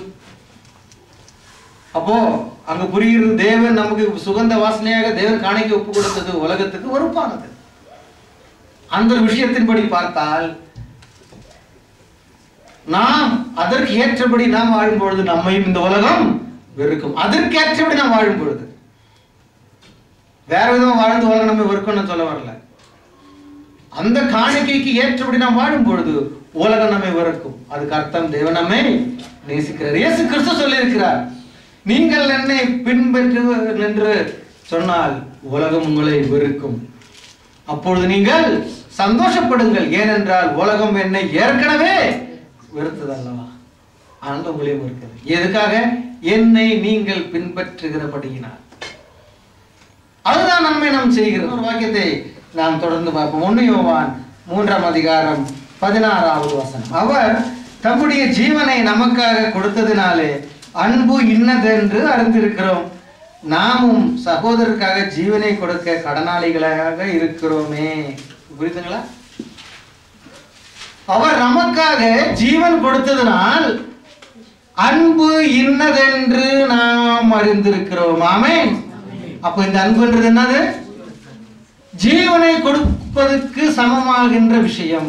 அப்போ அங்க புரிகிறது, தேவன் நமக்கு சுகந்த வாசனையாக தேவன் காணிக்கை ஒப்பு கொடுத்தது உலகத்துக்கு வெறுப்பானது. அந்த விஷயத்தின்படி பார்த்தால் நாம் அதற்கு ஏற்றபடி நாம் வாழும் பொழுது நம்மையும் இந்த உலகம் வெறுக்கும். அதற்கு ஏற்றபடி நாம் வாழும் பொழுது, வேற விதமா வாழ்ந்து உலகம் நம்ம வெறுக்கணும்னு சொல்ல வரல. அந்த காணிக்கைக்கு ஏற்றபடி நாம் வாழும் பொழுது உலகம் நம்மை வெறுக்கும். அதுக்கு அர்த்தம் தேவன் நம்மை நேசிக்கிறார். இயேசு கிறிஸ்து சொல்லி இருக்கிறார், நீங்கள் என்னை பின்பற்று என்று சொன்னால் உலகம் உங்களை வெறுக்கும். அப்பொழுது நீங்கள் சந்தோஷப்படுங்கள், ஏனென்றால் உலகம் என்னை ஏற்கனவே வெறுத்தது அல்லவா. ஆனால் உங்களையும் வெறுக்கிறது. எதுக்காக? என்னை நீங்கள் பின்பற்றுகிறபடியினால். அதுதான் நன்மை நாம் செய்கிறோம். ஒரு வாக்கியத்தை நாம் தொடர்ந்து பார்ப்போம். 1 யோவான் 3ஆம் அதிகாரம் 16வது வசனம். அவர் தம்முடைய ஜீவனை நமக்காக கொடுத்ததினாலே அன்பு இன்னதென்று அறிந்திருக்கிறோம். நாமும் சகோதரருக்காக ஜீவனை கொடுக்க கடனாளிகளாக இருக்கிறோமே. புரியுதுங்களா? அவர் நமக்காக ஜீவன் கொடுத்ததனால் அன்பு இன்னதென்று நாம் அறிந்திருக்கிறோம். ஆமென். அப்ப இந்த அன்புன்றது என்னது? ஜீவனை கொடுப்பதற்கு சமமாகின்ற விஷயம்.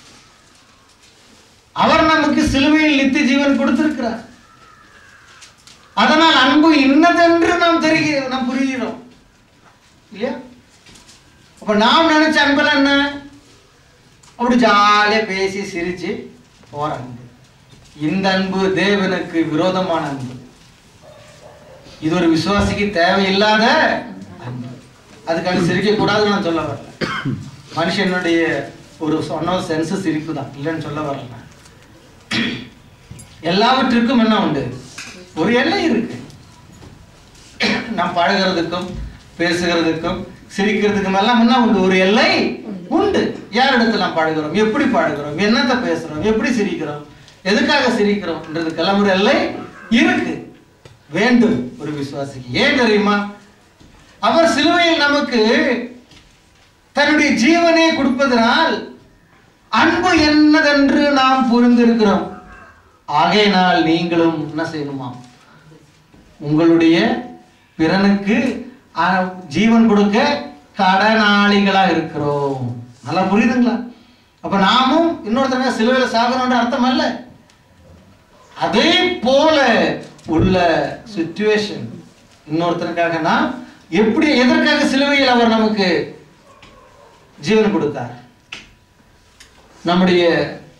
அவர் நமக்கு சிலுவையில் நித்திய ஜீவன் கொடுத்திருக்கிறார். அதனால் அன்பு இன்னதென்று நாம் புரிகிறோம் இல்லையா? அப்ப நாம் நினைச்ச அன்பெல்லாம் என்ன? அப்படி ஜாலியா பேசி சிரிச்சு போற அன்பு. இந்த அன்பு தேவனுக்கு விரோதமான அன்பு. இது ஒரு விசுவாசிக்கு தேவையில்லாத அன்பு. அதுக்காக சிரிக்க கூடாதுன்னு நான் சொல்ல வரல. மனுஷனுடைய ஒரு சொன்ன சென்ஸ் சிரிப்பு தான், இல்லைன்னு சொல்ல வரல. எல்லாவற்றுக்கும் என்ன உண்டு? ஒரு எல்லை இருக்கு. நாம் பழகிறதுக்கும் பேசுகிறதுக்கும் சிரிக்கிறதுக்கும் எல்லாம் என்ன உண்டு? ஒரு எல்லை உண்டு. யார் இடத்துல நாம் பழகிறோம், எப்படி பழகிறோம், என்னத்தை பேசுறோம், எப்படி சிரிக்கிறோம், எதுக்காக சிரிக்கிறோம்ன்றதுக்கெல்லாம் ஒரு எல்லை இருக்கு. வேண்டும் ஒரு விசுவாசிக்கு. ஏன் தெரியுமா? அவர் சிலுவையில் நமக்கு தன்னுடைய ஜீவனை கொடுப்பதனால் அன்பு என்னதென்று நாம் புரிந்திருக்கிறோம். ஆகையினால் நீங்களும் என்ன செய்யணுமா? உங்களுடைய பிறனுக்கு ஜீவன் கொடுக்க கடனாளிகளா இருக்கிறோம். நல்லா புரியுதுங்களா? அப்ப நாமும் இன்னொருத்தருங்க சிலுவையில சாகணும்ன்ற அர்த்தம் அல்ல. அதே போல உள்ள சிச்சுவேஷன் இன்னொருத்தருக்காக நாம் எப்படி, எதற்காக சிலுவையில் அவர் நமக்கு ஜீவன் கொடுத்தார்? நம்முடைய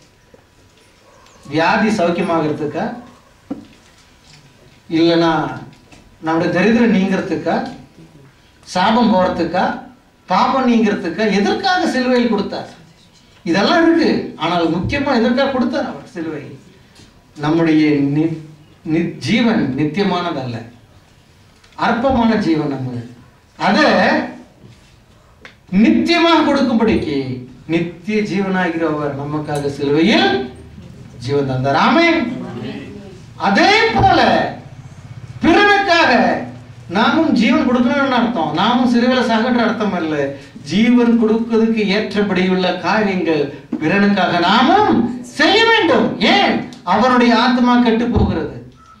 வியாதி சௌக்கியமாகிறதுக்கா, இல்லைன்னா நம்முடைய தரித்திரம் நீங்கிறதுக்கா, சாபம் போறதுக்கா, பாபம் நீங்கிறதுக்கா, எதற்காக சிலுவையில் கொடுத்தார்? இதெல்லாம் இருக்கு. ஆனால் முக்கியமா எதற்காக கொடுத்தார் அவர் சிலுவை? நம்முடைய ஜீவன் நித்தியமானதல்ல, அற்பமான ஜீவன். நம்ம அதை நித்தியமாக கொடுக்கும்படிக்கு நித்திய ஜீவனாகிறவர் நமக்காக சிலுவையில் ஜீவன் தந்தார். ஆமென். அதே போல பிறனுக்காக நாமும் ஜீவன் கொடுக்கணும்னு அர்த்தம். நாமும் சிலுவையில் சாகன்ற அர்த்தம் அல்ல. ஜீவன் கொடுக்கிறதுக்கு ஏற்றபடியுள்ள காரியங்கள் பிறனுக்காக நாமும் செய்ய வேண்டும். ஏன்? அவனுடைய ஆத்மா கெட்டு போகிறது.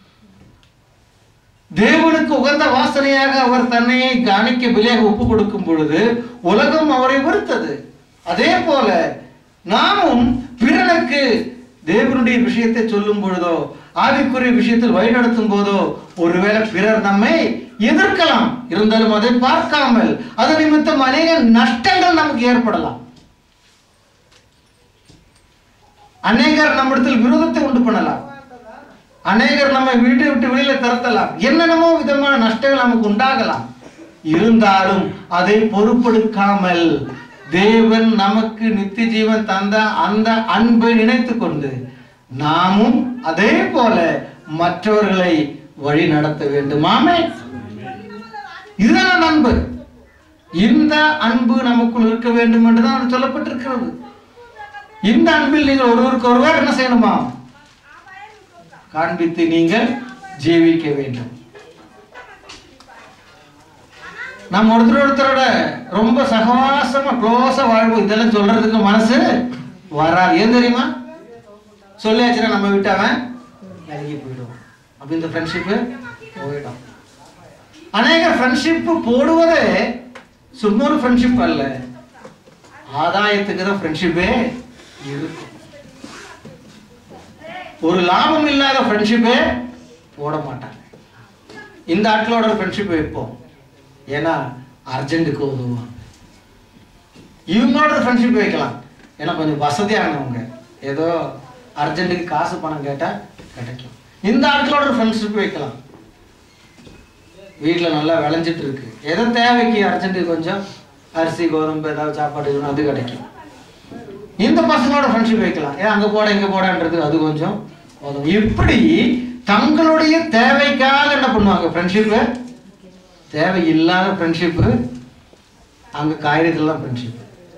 தேவனுக்கு உகந்த வாசனையாக அவர் தன்னையை காணிக்க பலியாக ஒப்பு கொடுக்கும் பொழுது உலகம் அவரை வெறுத்தது. அதே போல நாமும் பிறனுக்கு தேவனுடைய விஷயத்தை சொல்லும் பொழுதோ ஆவிக்குரிய விஷயத்தில் வழிநடத்தும் போதோ ஒருவேளை பிறர் நம்மை எதிர்க்கலாம். இருந்தாலும் அதை பார்க்காமல் அது நிமித்தம் அநேக நஷ்டங்கள் நமக்கு ஏற்படலாம். அநேகர் நம்மிடத்தில் விரோதத்தை உண்டு பண்ணலாம். அநேகர் நம்ம வீட்டை விட்டு வெளியில தரத்தலாம். என்னென்னமோ விதமான நஷ்டங்கள் நமக்கு உண்டாகலாம். இருந்தாலும் அதை பொறுப்பெடுக்காமல் தேவன் நமக்கு நித்திய ஜீவன் தந்த அந்த அன்பை நினைத்து கொண்டு நாமும் அதே போல மற்றவர்களை வழி நடத்த வேண்டும். ஆமென். இதுதான் அன்பு. இந்த அன்பு நமக்குள் இருக்க வேண்டும் என்றுதான் சொல்லப்பட்டிருக்கிறது. இந்த அன்பில் நீங்கள் ஒருவருக்கு ஒருவர் என்ன செய்யணுமா? காண்பித்து நீங்கள் ஜீவிக்க வேண்டும். நம்ம ஒருத்தரோட ரொம்ப சகவாசமா க்ளோஸா வாழ்வோம். இதெல்லாம் சொல்றதுக்கு மனசு வராது. ஏன் தெரியுமா? சொல்லியாச்சுன்னா நம்ம விட்டு அவன் விலகி போயிடுவோம். அப்ப இந்த ஃப்ரெண்ட்ஷிப்பு போயிடும். அநேக ஃப்ரெண்ட்ஷிப் போடுவதே சும்மா ஒரு ஃப்ரெண்ட்ஷிப் அல்ல, ஆதாயத்துக்கு தான் ஃப்ரெண்ட்ஷிப்பே இருக்கும். ஒரு லாபம் இல்லாத ஃப்ரெண்ட்ஷிப்பே போட மாட்டாங்க. இந்த ஆட்களோட ஃப்ரெண்ட்ஷிப் வைப்போம், ஏன்னா அர்ஜென்ட்டுக்கு உதவுவாங்க. இவங்களோட ஃப்ரெண்ட்ஷிப் வைக்கலாம், ஏன்னா கொஞ்சம் வசதியானவங்க, ஏதோ அர்ஜென்ட்டுக்கு காசு பணம் கேட்டால் கிடைக்கும். இந்த ஆட்களோட ஃப்ரெண்ட்ஷிப் வைக்கலாம், வீட்டில் நல்லா விளைஞ்சிட்டு இருக்கு, ஏதோ தேவைக்கு அர்ஜென்ட்டுக்கு கொஞ்சம் அரிசி கோதுமை ஏதாவது சாப்பாடு அது கிடைக்கும். இந்த பசங்களோட ஃப்ரெண்ட்ஷிப் வைக்கலாம், ஏன் அங்கே போட இங்கே போடான்றது அது கொஞ்சம் உதவும். இப்படி தங்களுடைய தேவைக்காக என்ன பண்ணுவாங்க ஃப்ரெண்ட்ஷிப்பு. தேவையில்லாத ஃப்ரெண்ட்ஷிப்பு அங்கே காரியத்திலாம் ஃப்ரெண்ட்ஷிப்.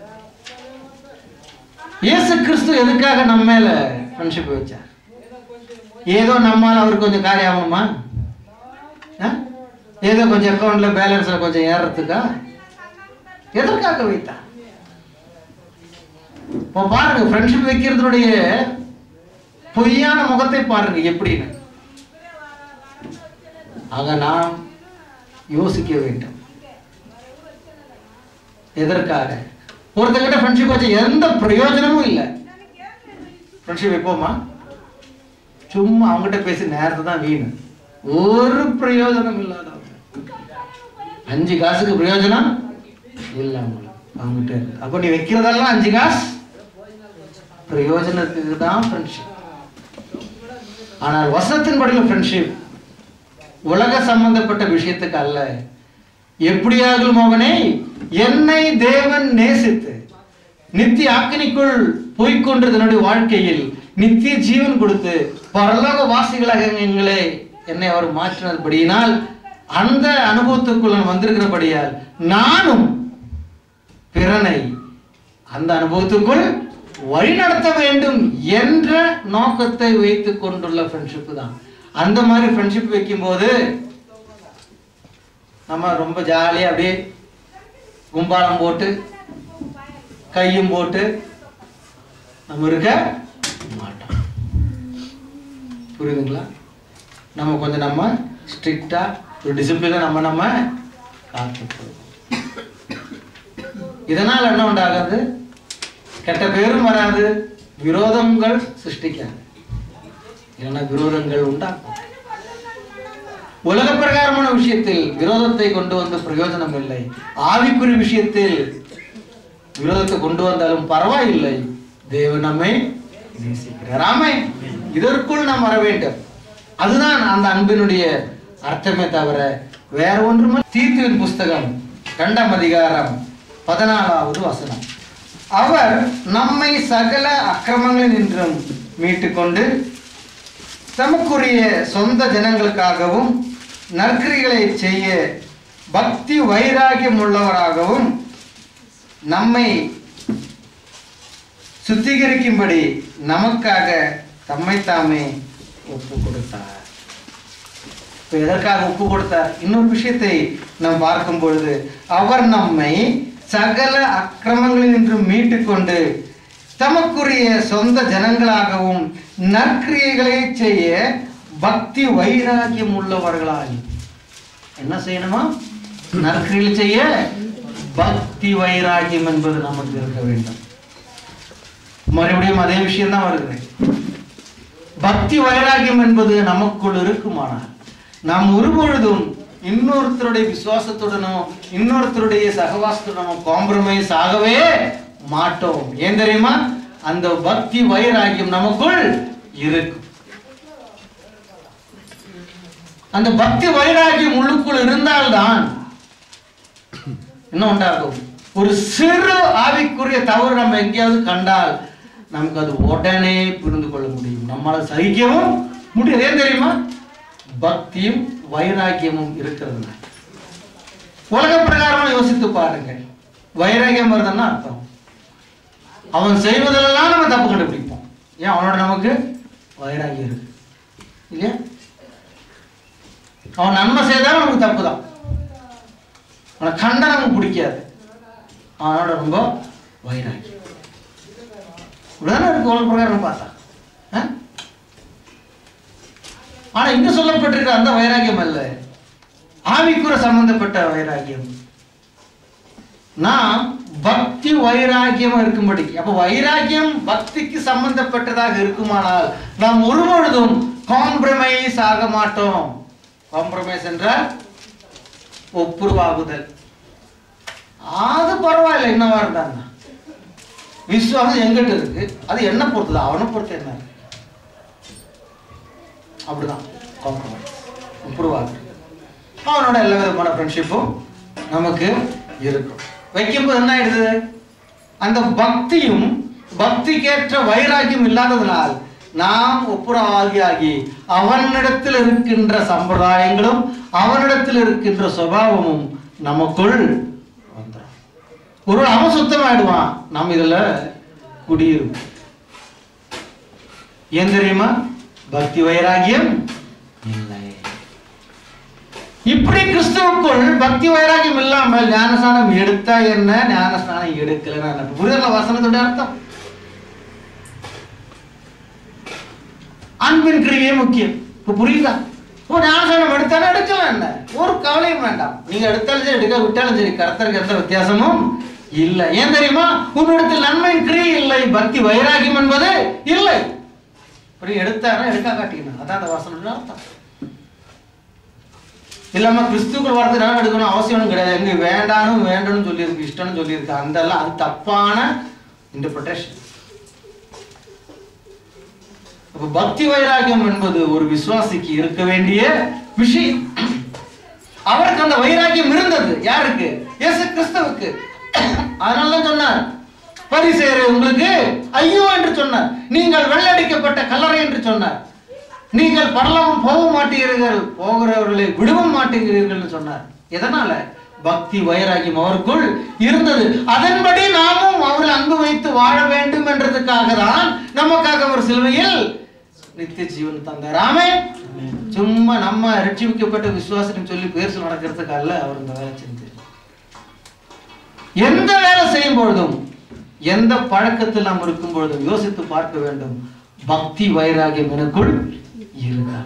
இயேசு கிறிஸ்து எதுக்காக நம்ம மேல ஃப்ரெண்ட்ஷிப் வச்சார்? ஏதோ நம்மால் அவருக்கு கொஞ்சம் காரியம் ஆகணுமா? ஏதோ கொஞ்சம் அக்கௌண்ட்ல பேலன்ஸ்ல கொஞ்சம் ஏறதுக்கா? எதற்காக வைத்தார்? இப்போ பாருங்க, ஃப்ரெண்ட்ஷிப் வைக்கிறதுடைய பொய்யான முகத்தை பாருங்க எப்படின்னு. ஆக நாம் யோசிக்க வேண்டும். எதற்காக? ஒருத்தங்கிட்ட ஃப்ரெண்ட்ஷிப் வச்ச எந்த பிரயோஜனமும் இல்லை. ஃப்ரெண்ட்ஷிப் வைப்போமா? சும்மா அவங்ககிட்ட பேசி நேரத்தை தான் வீணு, ஒரு பிரயோஜனம் இல்லாத 5 காசுக்கு பிரயோஜனம் இல்லை அவங்ககிட்ட. அப்போ நீ வைக்கிறதெல்லாம் 5 காசு பிரயோஜனத்துக்கு தான் ஃப்ரெண்ட்ஷிப். ஆனால் வசனத்தின் படியில் ஃப்ரெண்ட்ஷிப் உலக சம்பந்தப்பட்ட விஷயத்துக்கு அல்ல. எப்படியாகும் அவனை என்னை தேவன் நேசித்து நித்திய ஆக்கினிக்குள் போய்கொண்டு தன்னுடைய வாழ்க்கையில் நித்திய ஜீவன் கொடுத்து பரலோக வாசிகளாக என்னை அவர் மாற்றினபடியினால் அந்த அனுபவத்துக்குள் நான் வந்திருக்கிறபடியால் நானும் பிறனை அந்த அனுபவத்துக்குள் வழிநடத்த வேண்டும் என்ற நோக்கத்தை வைத்துக் கொண்டுள்ள ஃப்ரெண்ட்ஷிப் தான். அந்த மாதிரி ஃப்ரெண்ட்ஷிப் வைக்கும் போது நம்ம ரொம்ப ஜாலியா அப்படியே கும்பாலம் போட்டு கையும் போட்டு நம்ம இருக்க மாட்டோம். புரியுதுங்களா? நம்ம கொஞ்சம் நம்ம ஸ்ட்ரிக்டா ஒரு டிசிப்ளினா நம்ம காத்துக்கணும். இதனால் என்ன உண்டாகாது? கெட்ட பேரும் வராது, விரோதங்கள் சிருஷ்டிக்காது. ஏன்னா விரோதங்கள் உண்டாகும். உலக பிரகாரமான விஷயத்தில் விரோதத்தை கொண்டு வந்து பிரயோஜனம் இல்லை. ஆவிக்குரிய விஷயத்தில் விரோதத்தை கொண்டு வந்தாலும் பரவாயில்லை, தேவன் நம்மை நேசிக்கிறார். ஆமென். இதற்குள் நாம் வர வேண்டும். அதுதான் அந்த அன்பினுடைய அர்த்தமே தவிர வேற ஒன்றுமே. தீத்துவின் புஸ்தகம் 2ஆம் அதிகாரம் 14வது வசனம். அவர் நம்மை சகல அக்கிரமங்களில் நின்றும் மீட்டுக்கொண்டு தமக்குரிய சொந்த ஜனங்களுக்காகவும் நற்கிரிகளை செய்ய பக்தி வைராகியம் உள்ளவராகவும் நம்மை சுத்திகரிக்கும்படி நமக்காக தம்மைத்தாமே ஒப்பு கொடுத்தார். இப்போ எதற்காக ஒப்பு கொடுத்தார்? இன்னொரு விஷயத்தை நாம் பார்க்கும் பொழுது, அவர் நம்மை சகல அக்கிரமங்களினின்று மீட்டு கொண்டு தமக்குரிய சொந்த ஜனங்களாகவும் நற்கிரியைகளை செய்ய பக்தி வைராகியம் உள்ளவர்களாய் என்ன செய்யணுமா? நற்கிரியை செய்ய பக்தி வைராகியம் என்பது நமக்கு இருக்க வேண்டும். மறுபடியும் அதே விஷயம் தான் வருகிறேன். பக்தி வைராகியம் என்பது நமக்குள் இருக்குமானால் நாம் ஒருபொழுதும் இன்னொருத்தருடைய விசுவாசத்துடனோ இன்னொருத்தருடைய சகவாசத்துடனோ காம்ப்ரமைஸ் ஆகவே மாட்டோம். ஏன் தெரியுமா? அந்த பக்தி வைராகியம் நமக்குள் இருக்கும். அந்த பக்தி வைராகியம் உள்ளுக்குள் இருந்தால்தான் என்ன உண்டாகும்? ஒரு சிறு ஆவிக்குரிய தவறு நம்ம எங்கேயாவது கண்டால் நமக்கு அது உடனே புரிந்து கொள்ள முடியும், நம்மளால சகிக்கவும் முடியாது. ஏன் தெரியுமா? பக்தியும் வைராகியமும் இருக்கிறது. உலக பிரகாரமா யோசித்து பாருங்க. வைராகியம் வருதுன்னா அர்த்தம் அவன் செய்வதெல்லாம் நம்ம தப்பு கண்டுபிடிப்போம். ஏன்? அவனோட நமக்கு வைராகியம் இருக்கு இல்லையா? அவன் நன்மை செய்தாலும் நமக்கு தப்பு தான், அவனை கண்டா நமக்கு பிடிக்காது, அவனோட ரொம்ப வைராகியம் இப்படிதானே இருக்கு உலக பிரகாரம் பார்த்தா. ஆனா இங்க சொல்லப்பட்டிருக்க அந்த வைராகியம் அல்ல, ஆவிக்குற சம்பந்தப்பட்ட வைராகியம். நாம் பக்தி வைராகியம் இருக்கும்படி, அப்ப வைராகியம் பக்திக்கு சம்பந்தப்பட்டதாக இருக்குமானால் நாம் ஒருபொழுதும் காம்ப்ரமைஸ் ஆக மாட்டோம். காம்ப்ரமைஸ் என்றால் ஒப்புரவாகுதல். அது பரவாயில்ல, என்னவா இருந்தாங்க விசுவாசம் எங்கிட்ட இருக்கு, அது என்ன பொறுத்தது, அவனை பொறுத்து என்ன இருக்கு, அப்படிதான் காம்ப்ரமைஸ் ஒப்புரவாகுது. அவனோட எல்லா விதமான ஃப்ரெண்ட்ஷிப்பும் நமக்கு இருக்கும். வைக்கும்போது என்ன ஆயிடுது? அந்த பக்தியும் பக்திக்கேற்ற வைராக்கியம் இல்லாததனால் நாம் ஒப்புரவாகியாகி அவனிடத்தில் இருக்கின்ற சம்பிரதாயங்களும் அவனிடத்தில் இருக்கின்ற சுபாவமும் நமக்குள் வந்துடும். ஒரு அவன் சுத்தமாயிடுவான், நம்ம இதுல குடியிருக்கும். ஏன் தெரியுமா? பக்தி வைராகியம் இல்லை. இப்படி கிறிஸ்துவுக்குள் பக்தி வைராகியம் இல்லாமல் ஞானஸ்நானம் எடுத்தா என்ன, ஞானஸ்நானம் எடுக்கலன்னா புரிதல வசனத்தோட அர்த்தம். அன்பின் கிரியே முக்கியம். இப்ப புரியுதா? ஞானஸ்நானம் எடுத்தாலும் எடுக்கலாம், என்ன ஒரு கவலையும் வேண்டாம். நீங்க எடுத்தாலும் சரி எடுக்க விட்டாலும் சரி, கர்த்தருக்கு எந்த வித்தியாசமும் இல்லை. ஏன் தெரியுமா? உன்னிடத்தில் நன்மையின் கிரியை இல்லை, பக்தி வைராகியம் என்பது இல்லை. எடுத்தாரா எடுக்கா காட்டிக்கணும், அதான் அந்த வசனத்தோட அர்த்தம். இல்லாம கிறிஸ்துக்கள் வரதுனால எடுக்கணும் அவசியம் கிடையாது. எங்க வேண்டானும் வேண்டணும் சொல்லியிருக்கு, இஷ்டம்னு சொல்லியிருக்கு, அந்த எல்லாம் அது தப்பான இன்டர்பிரேஷன். அப்ப பக்தி வைராகியம் என்பது ஒரு விசுவாசிக்கு இருக்க வேண்டிய விஷயம். அவருக்கு அந்த வைராகியம் இருந்தது. யாருக்கு? இயேசு கிறிஸ்துவுக்கு. அதனாலதான் சொன்னார், பரிசேயரே உங்களுக்கு ஐயோ என்று சொன்னார், நீங்கள் வெள்ளடிக்கப்பட்ட கல்லறை என்று சொன்னார், நீங்கள் பரலோகம் போக மாட்டீர்கள், போகிறவர்களை விடவும் மாட்டேங்கிறீர்கள் சொன்னார். எதனால? பக்தி வைராகியம் அவருக்குள் இருந்தது. அதன்படி நாமும் அவர்கள் அன்பு வைத்து வாழ வேண்டும் என்றதுக்காக தான் நமக்காக ஒரு சிலுவையில் நித்திய ஜீவன் தந்தார். ஆமென். சும்மா நம்ம ரட்சிக்கப்பட்ட விசுவாசம் சொல்லி பேர் நடக்கிறதுக்கு அல்ல அவர் இந்த வேலை செஞ்சு. எந்த வேலை செய்யும் பொழுதும் எந்த பழக்கத்தில் நாம் இருக்கும் பொழுதும் யோசித்து பார்க்க வேண்டும், பக்தி வைராகியம் எனக்குள் இருக்கா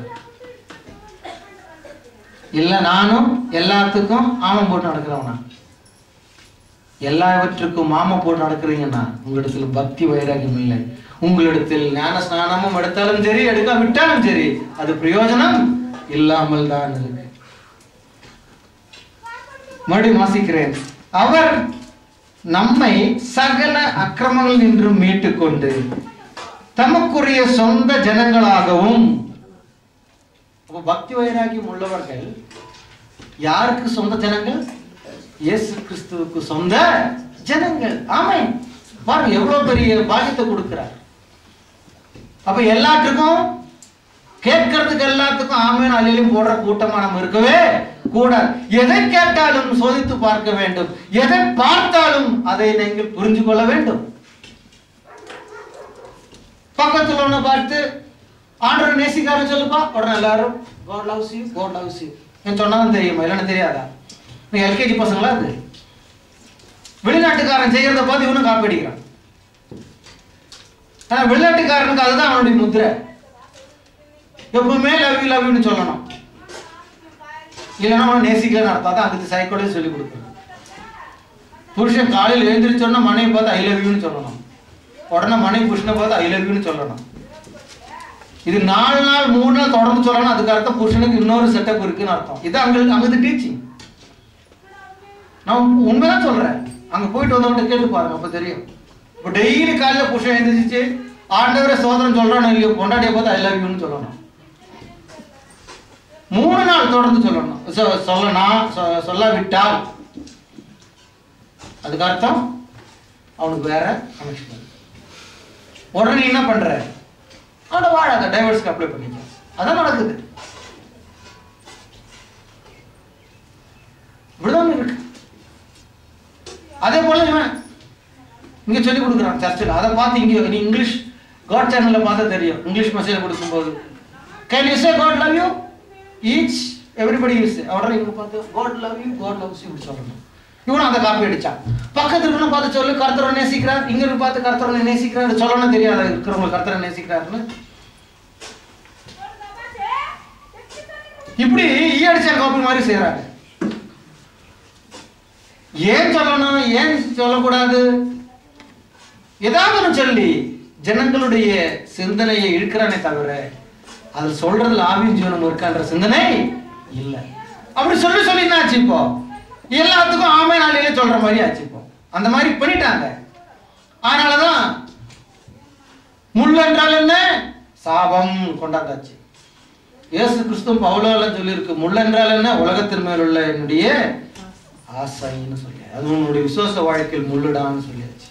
இல்ல? நானும் எல்லாத்துக்கும் ஆமம் போட்டு நடக்கிறவனா, எல்லாவற்றுக்கும் மாமம் போட்டு நடக்கிறீங்கன்னா உங்களிடத்தில் பக்தி வைராகியம் இல்லை. உங்களிடத்தில் ஞான ஸ்நானமும் எடுத்தாலும் சரி எடுக்க விட்டாலும் சரி அது பிரயோஜனம் இல்லாமல் தான் இருக்கு. மறுபடியும் வாசிக்கிறேன். அவர் நம்மை சகல அக்கிரமங்கள் நின்று மீட்டு கொண்டு தமக்குரிய சொந்த ஜனங்களாகவும். பக்தி வைராகியம் உள்ளவர்கள் யாருக்கு சொந்த ஜனங்கள்? இயேசு கிறிஸ்துவுக்கு சொந்த ஜனங்கள். ஆமென். பாருங்க எவ்வளவு பெரிய பாக்கியத்தை கொடுக்கிறார். அப்ப எல்லாத்துக்கும் கேட்கறதுக்கு எல்லாத்துக்கும் ஆமேன் அல்லேலூயா போடுற கூட்டமா நம்ம இருக்கவே கூடாது. எதை கேட்டாலும் சோதித்து பார்க்க வேண்டும். எதை பார்த்தாலும் அதை நீங்கள் புரிஞ்சு கொள்ள வேண்டும். பக்கத்துல ஒண்ணு பார்த்து ஆண்டவர் நேசிக்காரன்னு சொல்லுப்பா, உடனே எல்லாரும் God loves you, God loves you சொன்னாலும் தெரியுமா? இல்லைன்னு தெரியாதா? நீங்க எல்கேஜி பசங்களா இருக்கு. வெளிநாட்டுக்காரன் செய்யறத பார்த்து இவனும் காப்பி அடிக்கிறான். ஆனா வெளிநாட்டுக்காரனுக்கு அதுதான் அவனுடைய முத்திரை. எப்பவுமே லவ் யூ லவ் யூன்னு சொல்லணும். இல்லைன்னா அவன் நேசிக்கலன்னு அர்த்தம். தான் அதுக்கு சைக்கோலஜி சொல்லி கொடுக்குறது. புருஷன் காலையில் எழுந்திரிச்சோன்னா மனைவி பார்த்து ஐ லவ் யூன்னு சொல்லணும். உடனே மனைவி புருஷனை பார்த்து ஐ லவ் யூன்னு சொல்லணும். இது 4 நாள் 3 நாள் தொடர்ந்து சொல்லணும். அதுக்கு அர்த்தம் புருஷனுக்கு இன்னொரு செட்டப் இருக்குன்னு அர்த்தம். இது அங்கே டீச்சிங். நான் உண்மைதான் சொல்றேன். அங்க போயிட்டு வந்தவங்க கேட்டு பாருங்க, அப்ப தெரியும். இப்போ டெய்லி காலையில் புருஷன் எழுந்திரிச்சு ஆண்டவரை சோதனை சொல்றான்னு இல்லையோ, பொண்டாட்டியை பார்த்து ஐ லவ் யூன்னு சொல்லணும். 3 நாள் தொடர்ந்து சொல்லணும். சொல்லாவிட்டால் அதுக்கு அர்த்தம் அவனுக்கு வேற கனெக்ஷன். உடனே என்ன பண்ற? அவனை வாழாத டைவர்ஸ்க்கு அப்ளை பண்ணிக்க. அதான் நடக்குது. இப்படிதான் இருக்கு. அதே போல இவன் இங்க சொல்லி கொடுக்குறான் சர்ச்சில். அதை பார்த்து இங்க நீ இங்கிலீஷ் காட் சேனல்ல பார்த்தா தெரியும். இங்கிலீஷ் மெசேஜ் கொடுக்கும்போது can you say God love you each everybody you say. உடனே இவங்க பார்த்து God love you God loves you இப்படி சொல்லணும். இவனும் அந்த காப்பி அடிச்சான். பக்கத்துல பார்த்து சொல்லு கர்த்தரை நேசிக்கிறார், இங்க பார்த்து கர்த்தரை நேசிக்கிறார் சொல்லணும் தெரியாத இருக்கிறவங்க கர்த்தரை நேசிக்கிறாருன்னு இப்படி ஈயடிச்ச காப்பி மாதிரி செய்யறாங்க. ஏன் சொல்லணும், ஏன் சொல்லக்கூடாது? ஏதாவது சொல்லி ஜனங்களுடைய சிந்தனையை இழுக்கிறானே தவிர அது சொல்றதுல ஆவியின் ஜீவனம் இருக்கான்ற சிந்தனை இல்லை. அப்படி சொல்லி சொல்லி என்ன ஆச்சு? இப்போ எல்லாத்துக்கும் ஆமை நாளையில சொல்ற மாதிரி ஆச்சு. இப்போ அந்த மாதிரி பண்ணிட்டாங்க. அதனாலதான் முள் என்றால் என்ன சாபம் கொண்டாந்தாச்சு. இயேசு கிறிஸ்துவும் பவுலோலாம் சொல்லியிருக்கு, முள் என்றால் என்ன உலகத்தின் மேல் உள்ள என்னுடைய ஆசைன்னு சொல்லி, அது உன்னுடைய விசுவாச வாழ்க்கையில் முள்ளுடான்னு சொல்லியாச்சு.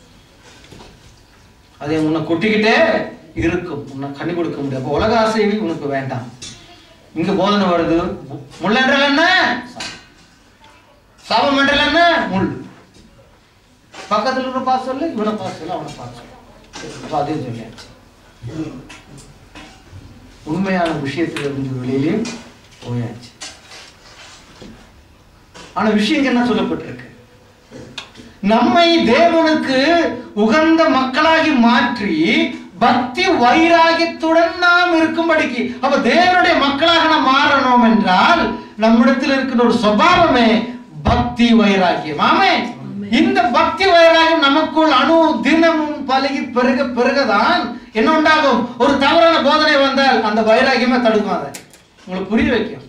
அதை உன்னை கொட்டிக்கிட்டே இருக்கும், உன்னை கண்ணி கொடுக்க முடியாது. அப்போ உலக ஆசை உனக்கு வேண்டாம். இங்க போதனை வருது, முள் என்றால் என்ன சாபம் என்றால் என்ன முள். பக்கத்துல இவனை பார்த்து சொல்லு, இவனை பார்த்து சொல்லு, அவனை பார்த்து சொல்லு, அதையும் சொல்லியாச்சு. உண்மையான விஷயத்துல இருந்து வெளியிலே போயாச்சு. ஆனா விஷயம் என்ன சொல்லப்பட்டிருக்கு? நம்மை தேவனுக்கு உகந்த மக்களாகி மாற்றி பக்தி வைராகியத்துடன் நாம் இருக்கும்படிக்கு. அப்ப தேவனுடைய மக்களாக நாம் மாறணும் என்றால் நம்மிடத்தில் இருக்கிற ஒரு சுபாவமே பக்தி வைராகியம். ஆமே. இந்த பக்தி வைராகியம் நமக்குள் அணு தினமும் பழகி பெருக பெருகதான் என்ன உண்டாகும்? ஒரு தவறான போதனை வந்தால் அந்த வைராகியமே தடுக்கும். அதை உங்களுக்கு புரிய வைக்கும்.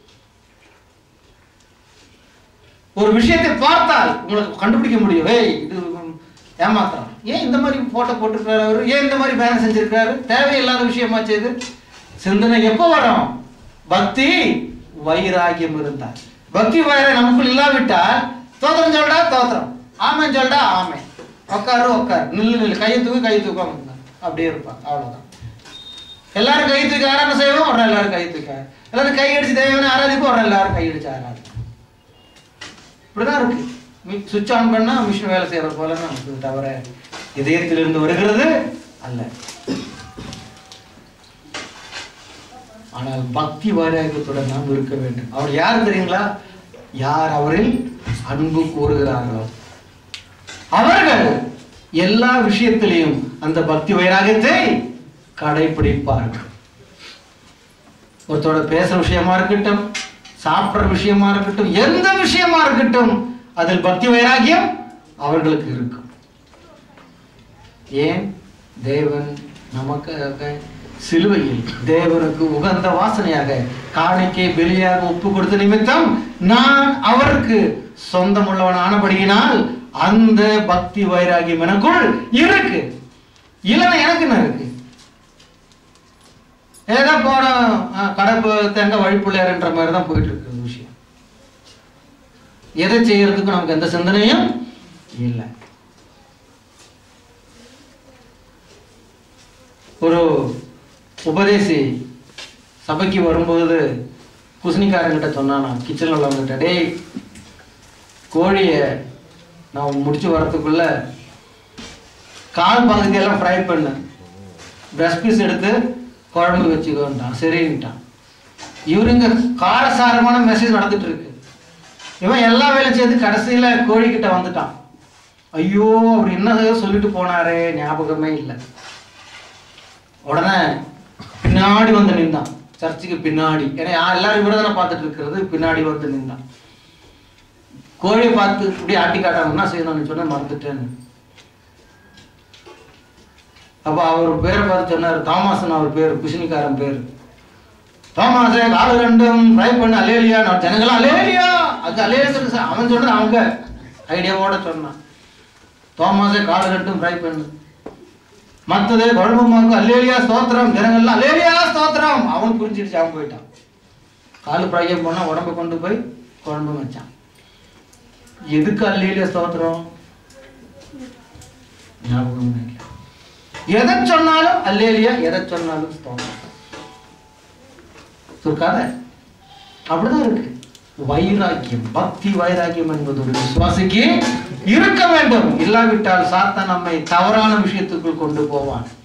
ஒரு விஷயத்தை பார்த்தால் உங்களுக்கு கண்டுபிடிக்க முடியும், இது ஏமாத்திரம். ஏன் இந்த மாதிரி போட்டோ போட்டிருக்கிறாரு, ஏன் இந்த மாதிரி பேனர் செஞ்சிருக்கிறாரு, தேவையில்லாத விஷயமாச்சு. இது சிந்தனை எப்போ வரும்? பக்தி வைராகியம் இருந்தால். பக்தி வைராகியம் நமக்குள் இல்லாவிட்டால் தோத்திரம் சொல்டா தோத்திரம், ஆமேன் சொல்டா ஆமே, உட்காரு உட்காரு, நில்லு நில்லு, கையை தூக்காம அப்படியே இருப்பான். அவ்வளவுதான். எல்லாரும் கை தூக்கி ஆராதனை செய்வோம், உடனே எல்லாரும் கை தூக்க, எல்லாரும் கை அடிச்சு தேவையான ஆராதிப்போம், உடனே எல்லாரும் கை அடிச்சு ஆராதி. இப்படிதான் இருக்கு. சுவிட்ச் ஆன் பண்ணா மிஷின் வேலை செய்யறது போல நமக்கு, தவிர இதயத்திலிருந்து வருகிறது அல்ல. ஆனால் பக்தி வைராகியத்துடன் நாம் இருக்க வேண்டும். அவர் யார் தெரியுங்களா? யார் அவரில் அன்பு கூறுகிறார்களோ அவர்கள் எல்லா விஷயத்திலையும் அந்த பக்தி வைராகியத்தை கடைபிடிப்பார்கள். ஒருத்தோட பேசுற விஷயமா இருக்கட்டும், சாப்பிட்ற விஷயமா இருக்கட்டும், எந்த விஷயமா இருக்கட்டும், அதில் பக்தி வைராகியம் அவர்களுக்கு இருக்கும். ஏன்? தேவன் நமக்காக சிலுவையில் தேவனுக்கு உகந்த வாசனையாக காணிக்கை பலியாக ஒப்பு கொடுத்த நிமித்தம் நான் அவருக்கு சொந்தமுள்ளவன் ஆனபடியினால் அந்த பக்தி வைராகியம் எனக்குள் இருக்கு. இல்லைன்னா எனக்கு என்ன இருக்கு? ஏதோ போன கடப்பு தேங்க வழிப்புள்ளையார்ன்ற மாதிரி தான் போயிட்டு இருக்கு விஷயம். எதை செய்யறதுக்கு நமக்கு எந்த சிந்தனையும் இல்லை. ஒரு உபதேசி சபைக்கு வரும்போது குசினிக்காரங்கிட்ட சொன்னானா, கிச்சனில் உள்ளவங்கிட்ட, டேய் கோழியை நான் முடிச்சு வரத்துக்குள்ள கால் பகுதியெல்லாம் ஃப்ரை பண்ண, பிரஷ் பீஸ் எடுத்து குழம்பு வச்சுக்கோன்ட்டான். சரின்ட்டான். இவருங்க காரசாரமான மெசேஜ் நடந்துட்டு இருக்கு. இவன் எல்லா வேலையும் செய்து கடைசியில் கோழிக்கிட்ட வந்துட்டான். ஐயோ அவர் என்ன சொல்லிட்டு போனாரே, ஞாபகமே இல்லை. உடனே பின்னாடி வந்து நின்றான், சர்ச்சுக்கு பின்னாடி. ஏன்னா எல்லாரும் இவரை தானே பார்த்துட்டு இருக்கிறது. பின்னாடி வந்து நின்றான். கோழியை பார்த்து இப்படி ஆட்டி காட்டாம என்ன செய்யணும்னு சொன்ன மறந்துட்டேன்னு. அப்ப அவர் பேரை பார்த்து சொன்னார், தாமாசன் அவர் பேர், குஷினிக்காரன் பேர். தாமாசே காலு ரெண்டும் ஃப்ரை பண்ண அலேலியா. ஜனங்களும் அலேலியா, அது அலேலியா. அவன் சொன்னது அவங்க ஐடியாவோட சொன்னான். தோமாசே காலு ரெண்டும் ஃப்ரை பண்ணு, மற்றதே குழம்புமாக்கு அல்லேலியா ஸ்தோத்திரம். ஜனங்கள்லாம் அல்லேலியா ஸ்தோத்திரம். அவன் புரிஞ்சிடுச்சு, அவன் போயிட்டான். காலு ஃப்ரை பண்ணா உடம்பு கொண்டு போய் குழம்பு வச்சான். எதுக்கு அல்லேலியா ஸ்தோத்திரம் ஞாபகம் இல்லை. எதை சொன்னாலும் அல்லேலியா, எதை சொன்னாலும் ஸ்தோத்திரம். கதை அப்படிதான் இருக்கு. வைராக்கியம், பக்தி வைராக்கியம் என்பது ஒரு விசுவாசிக்கு இருக்க வேண்டும். இல்லாவிட்டால் சாத்தான் நம்மை தவறான விஷயத்துக்குள் கொண்டு போவான்.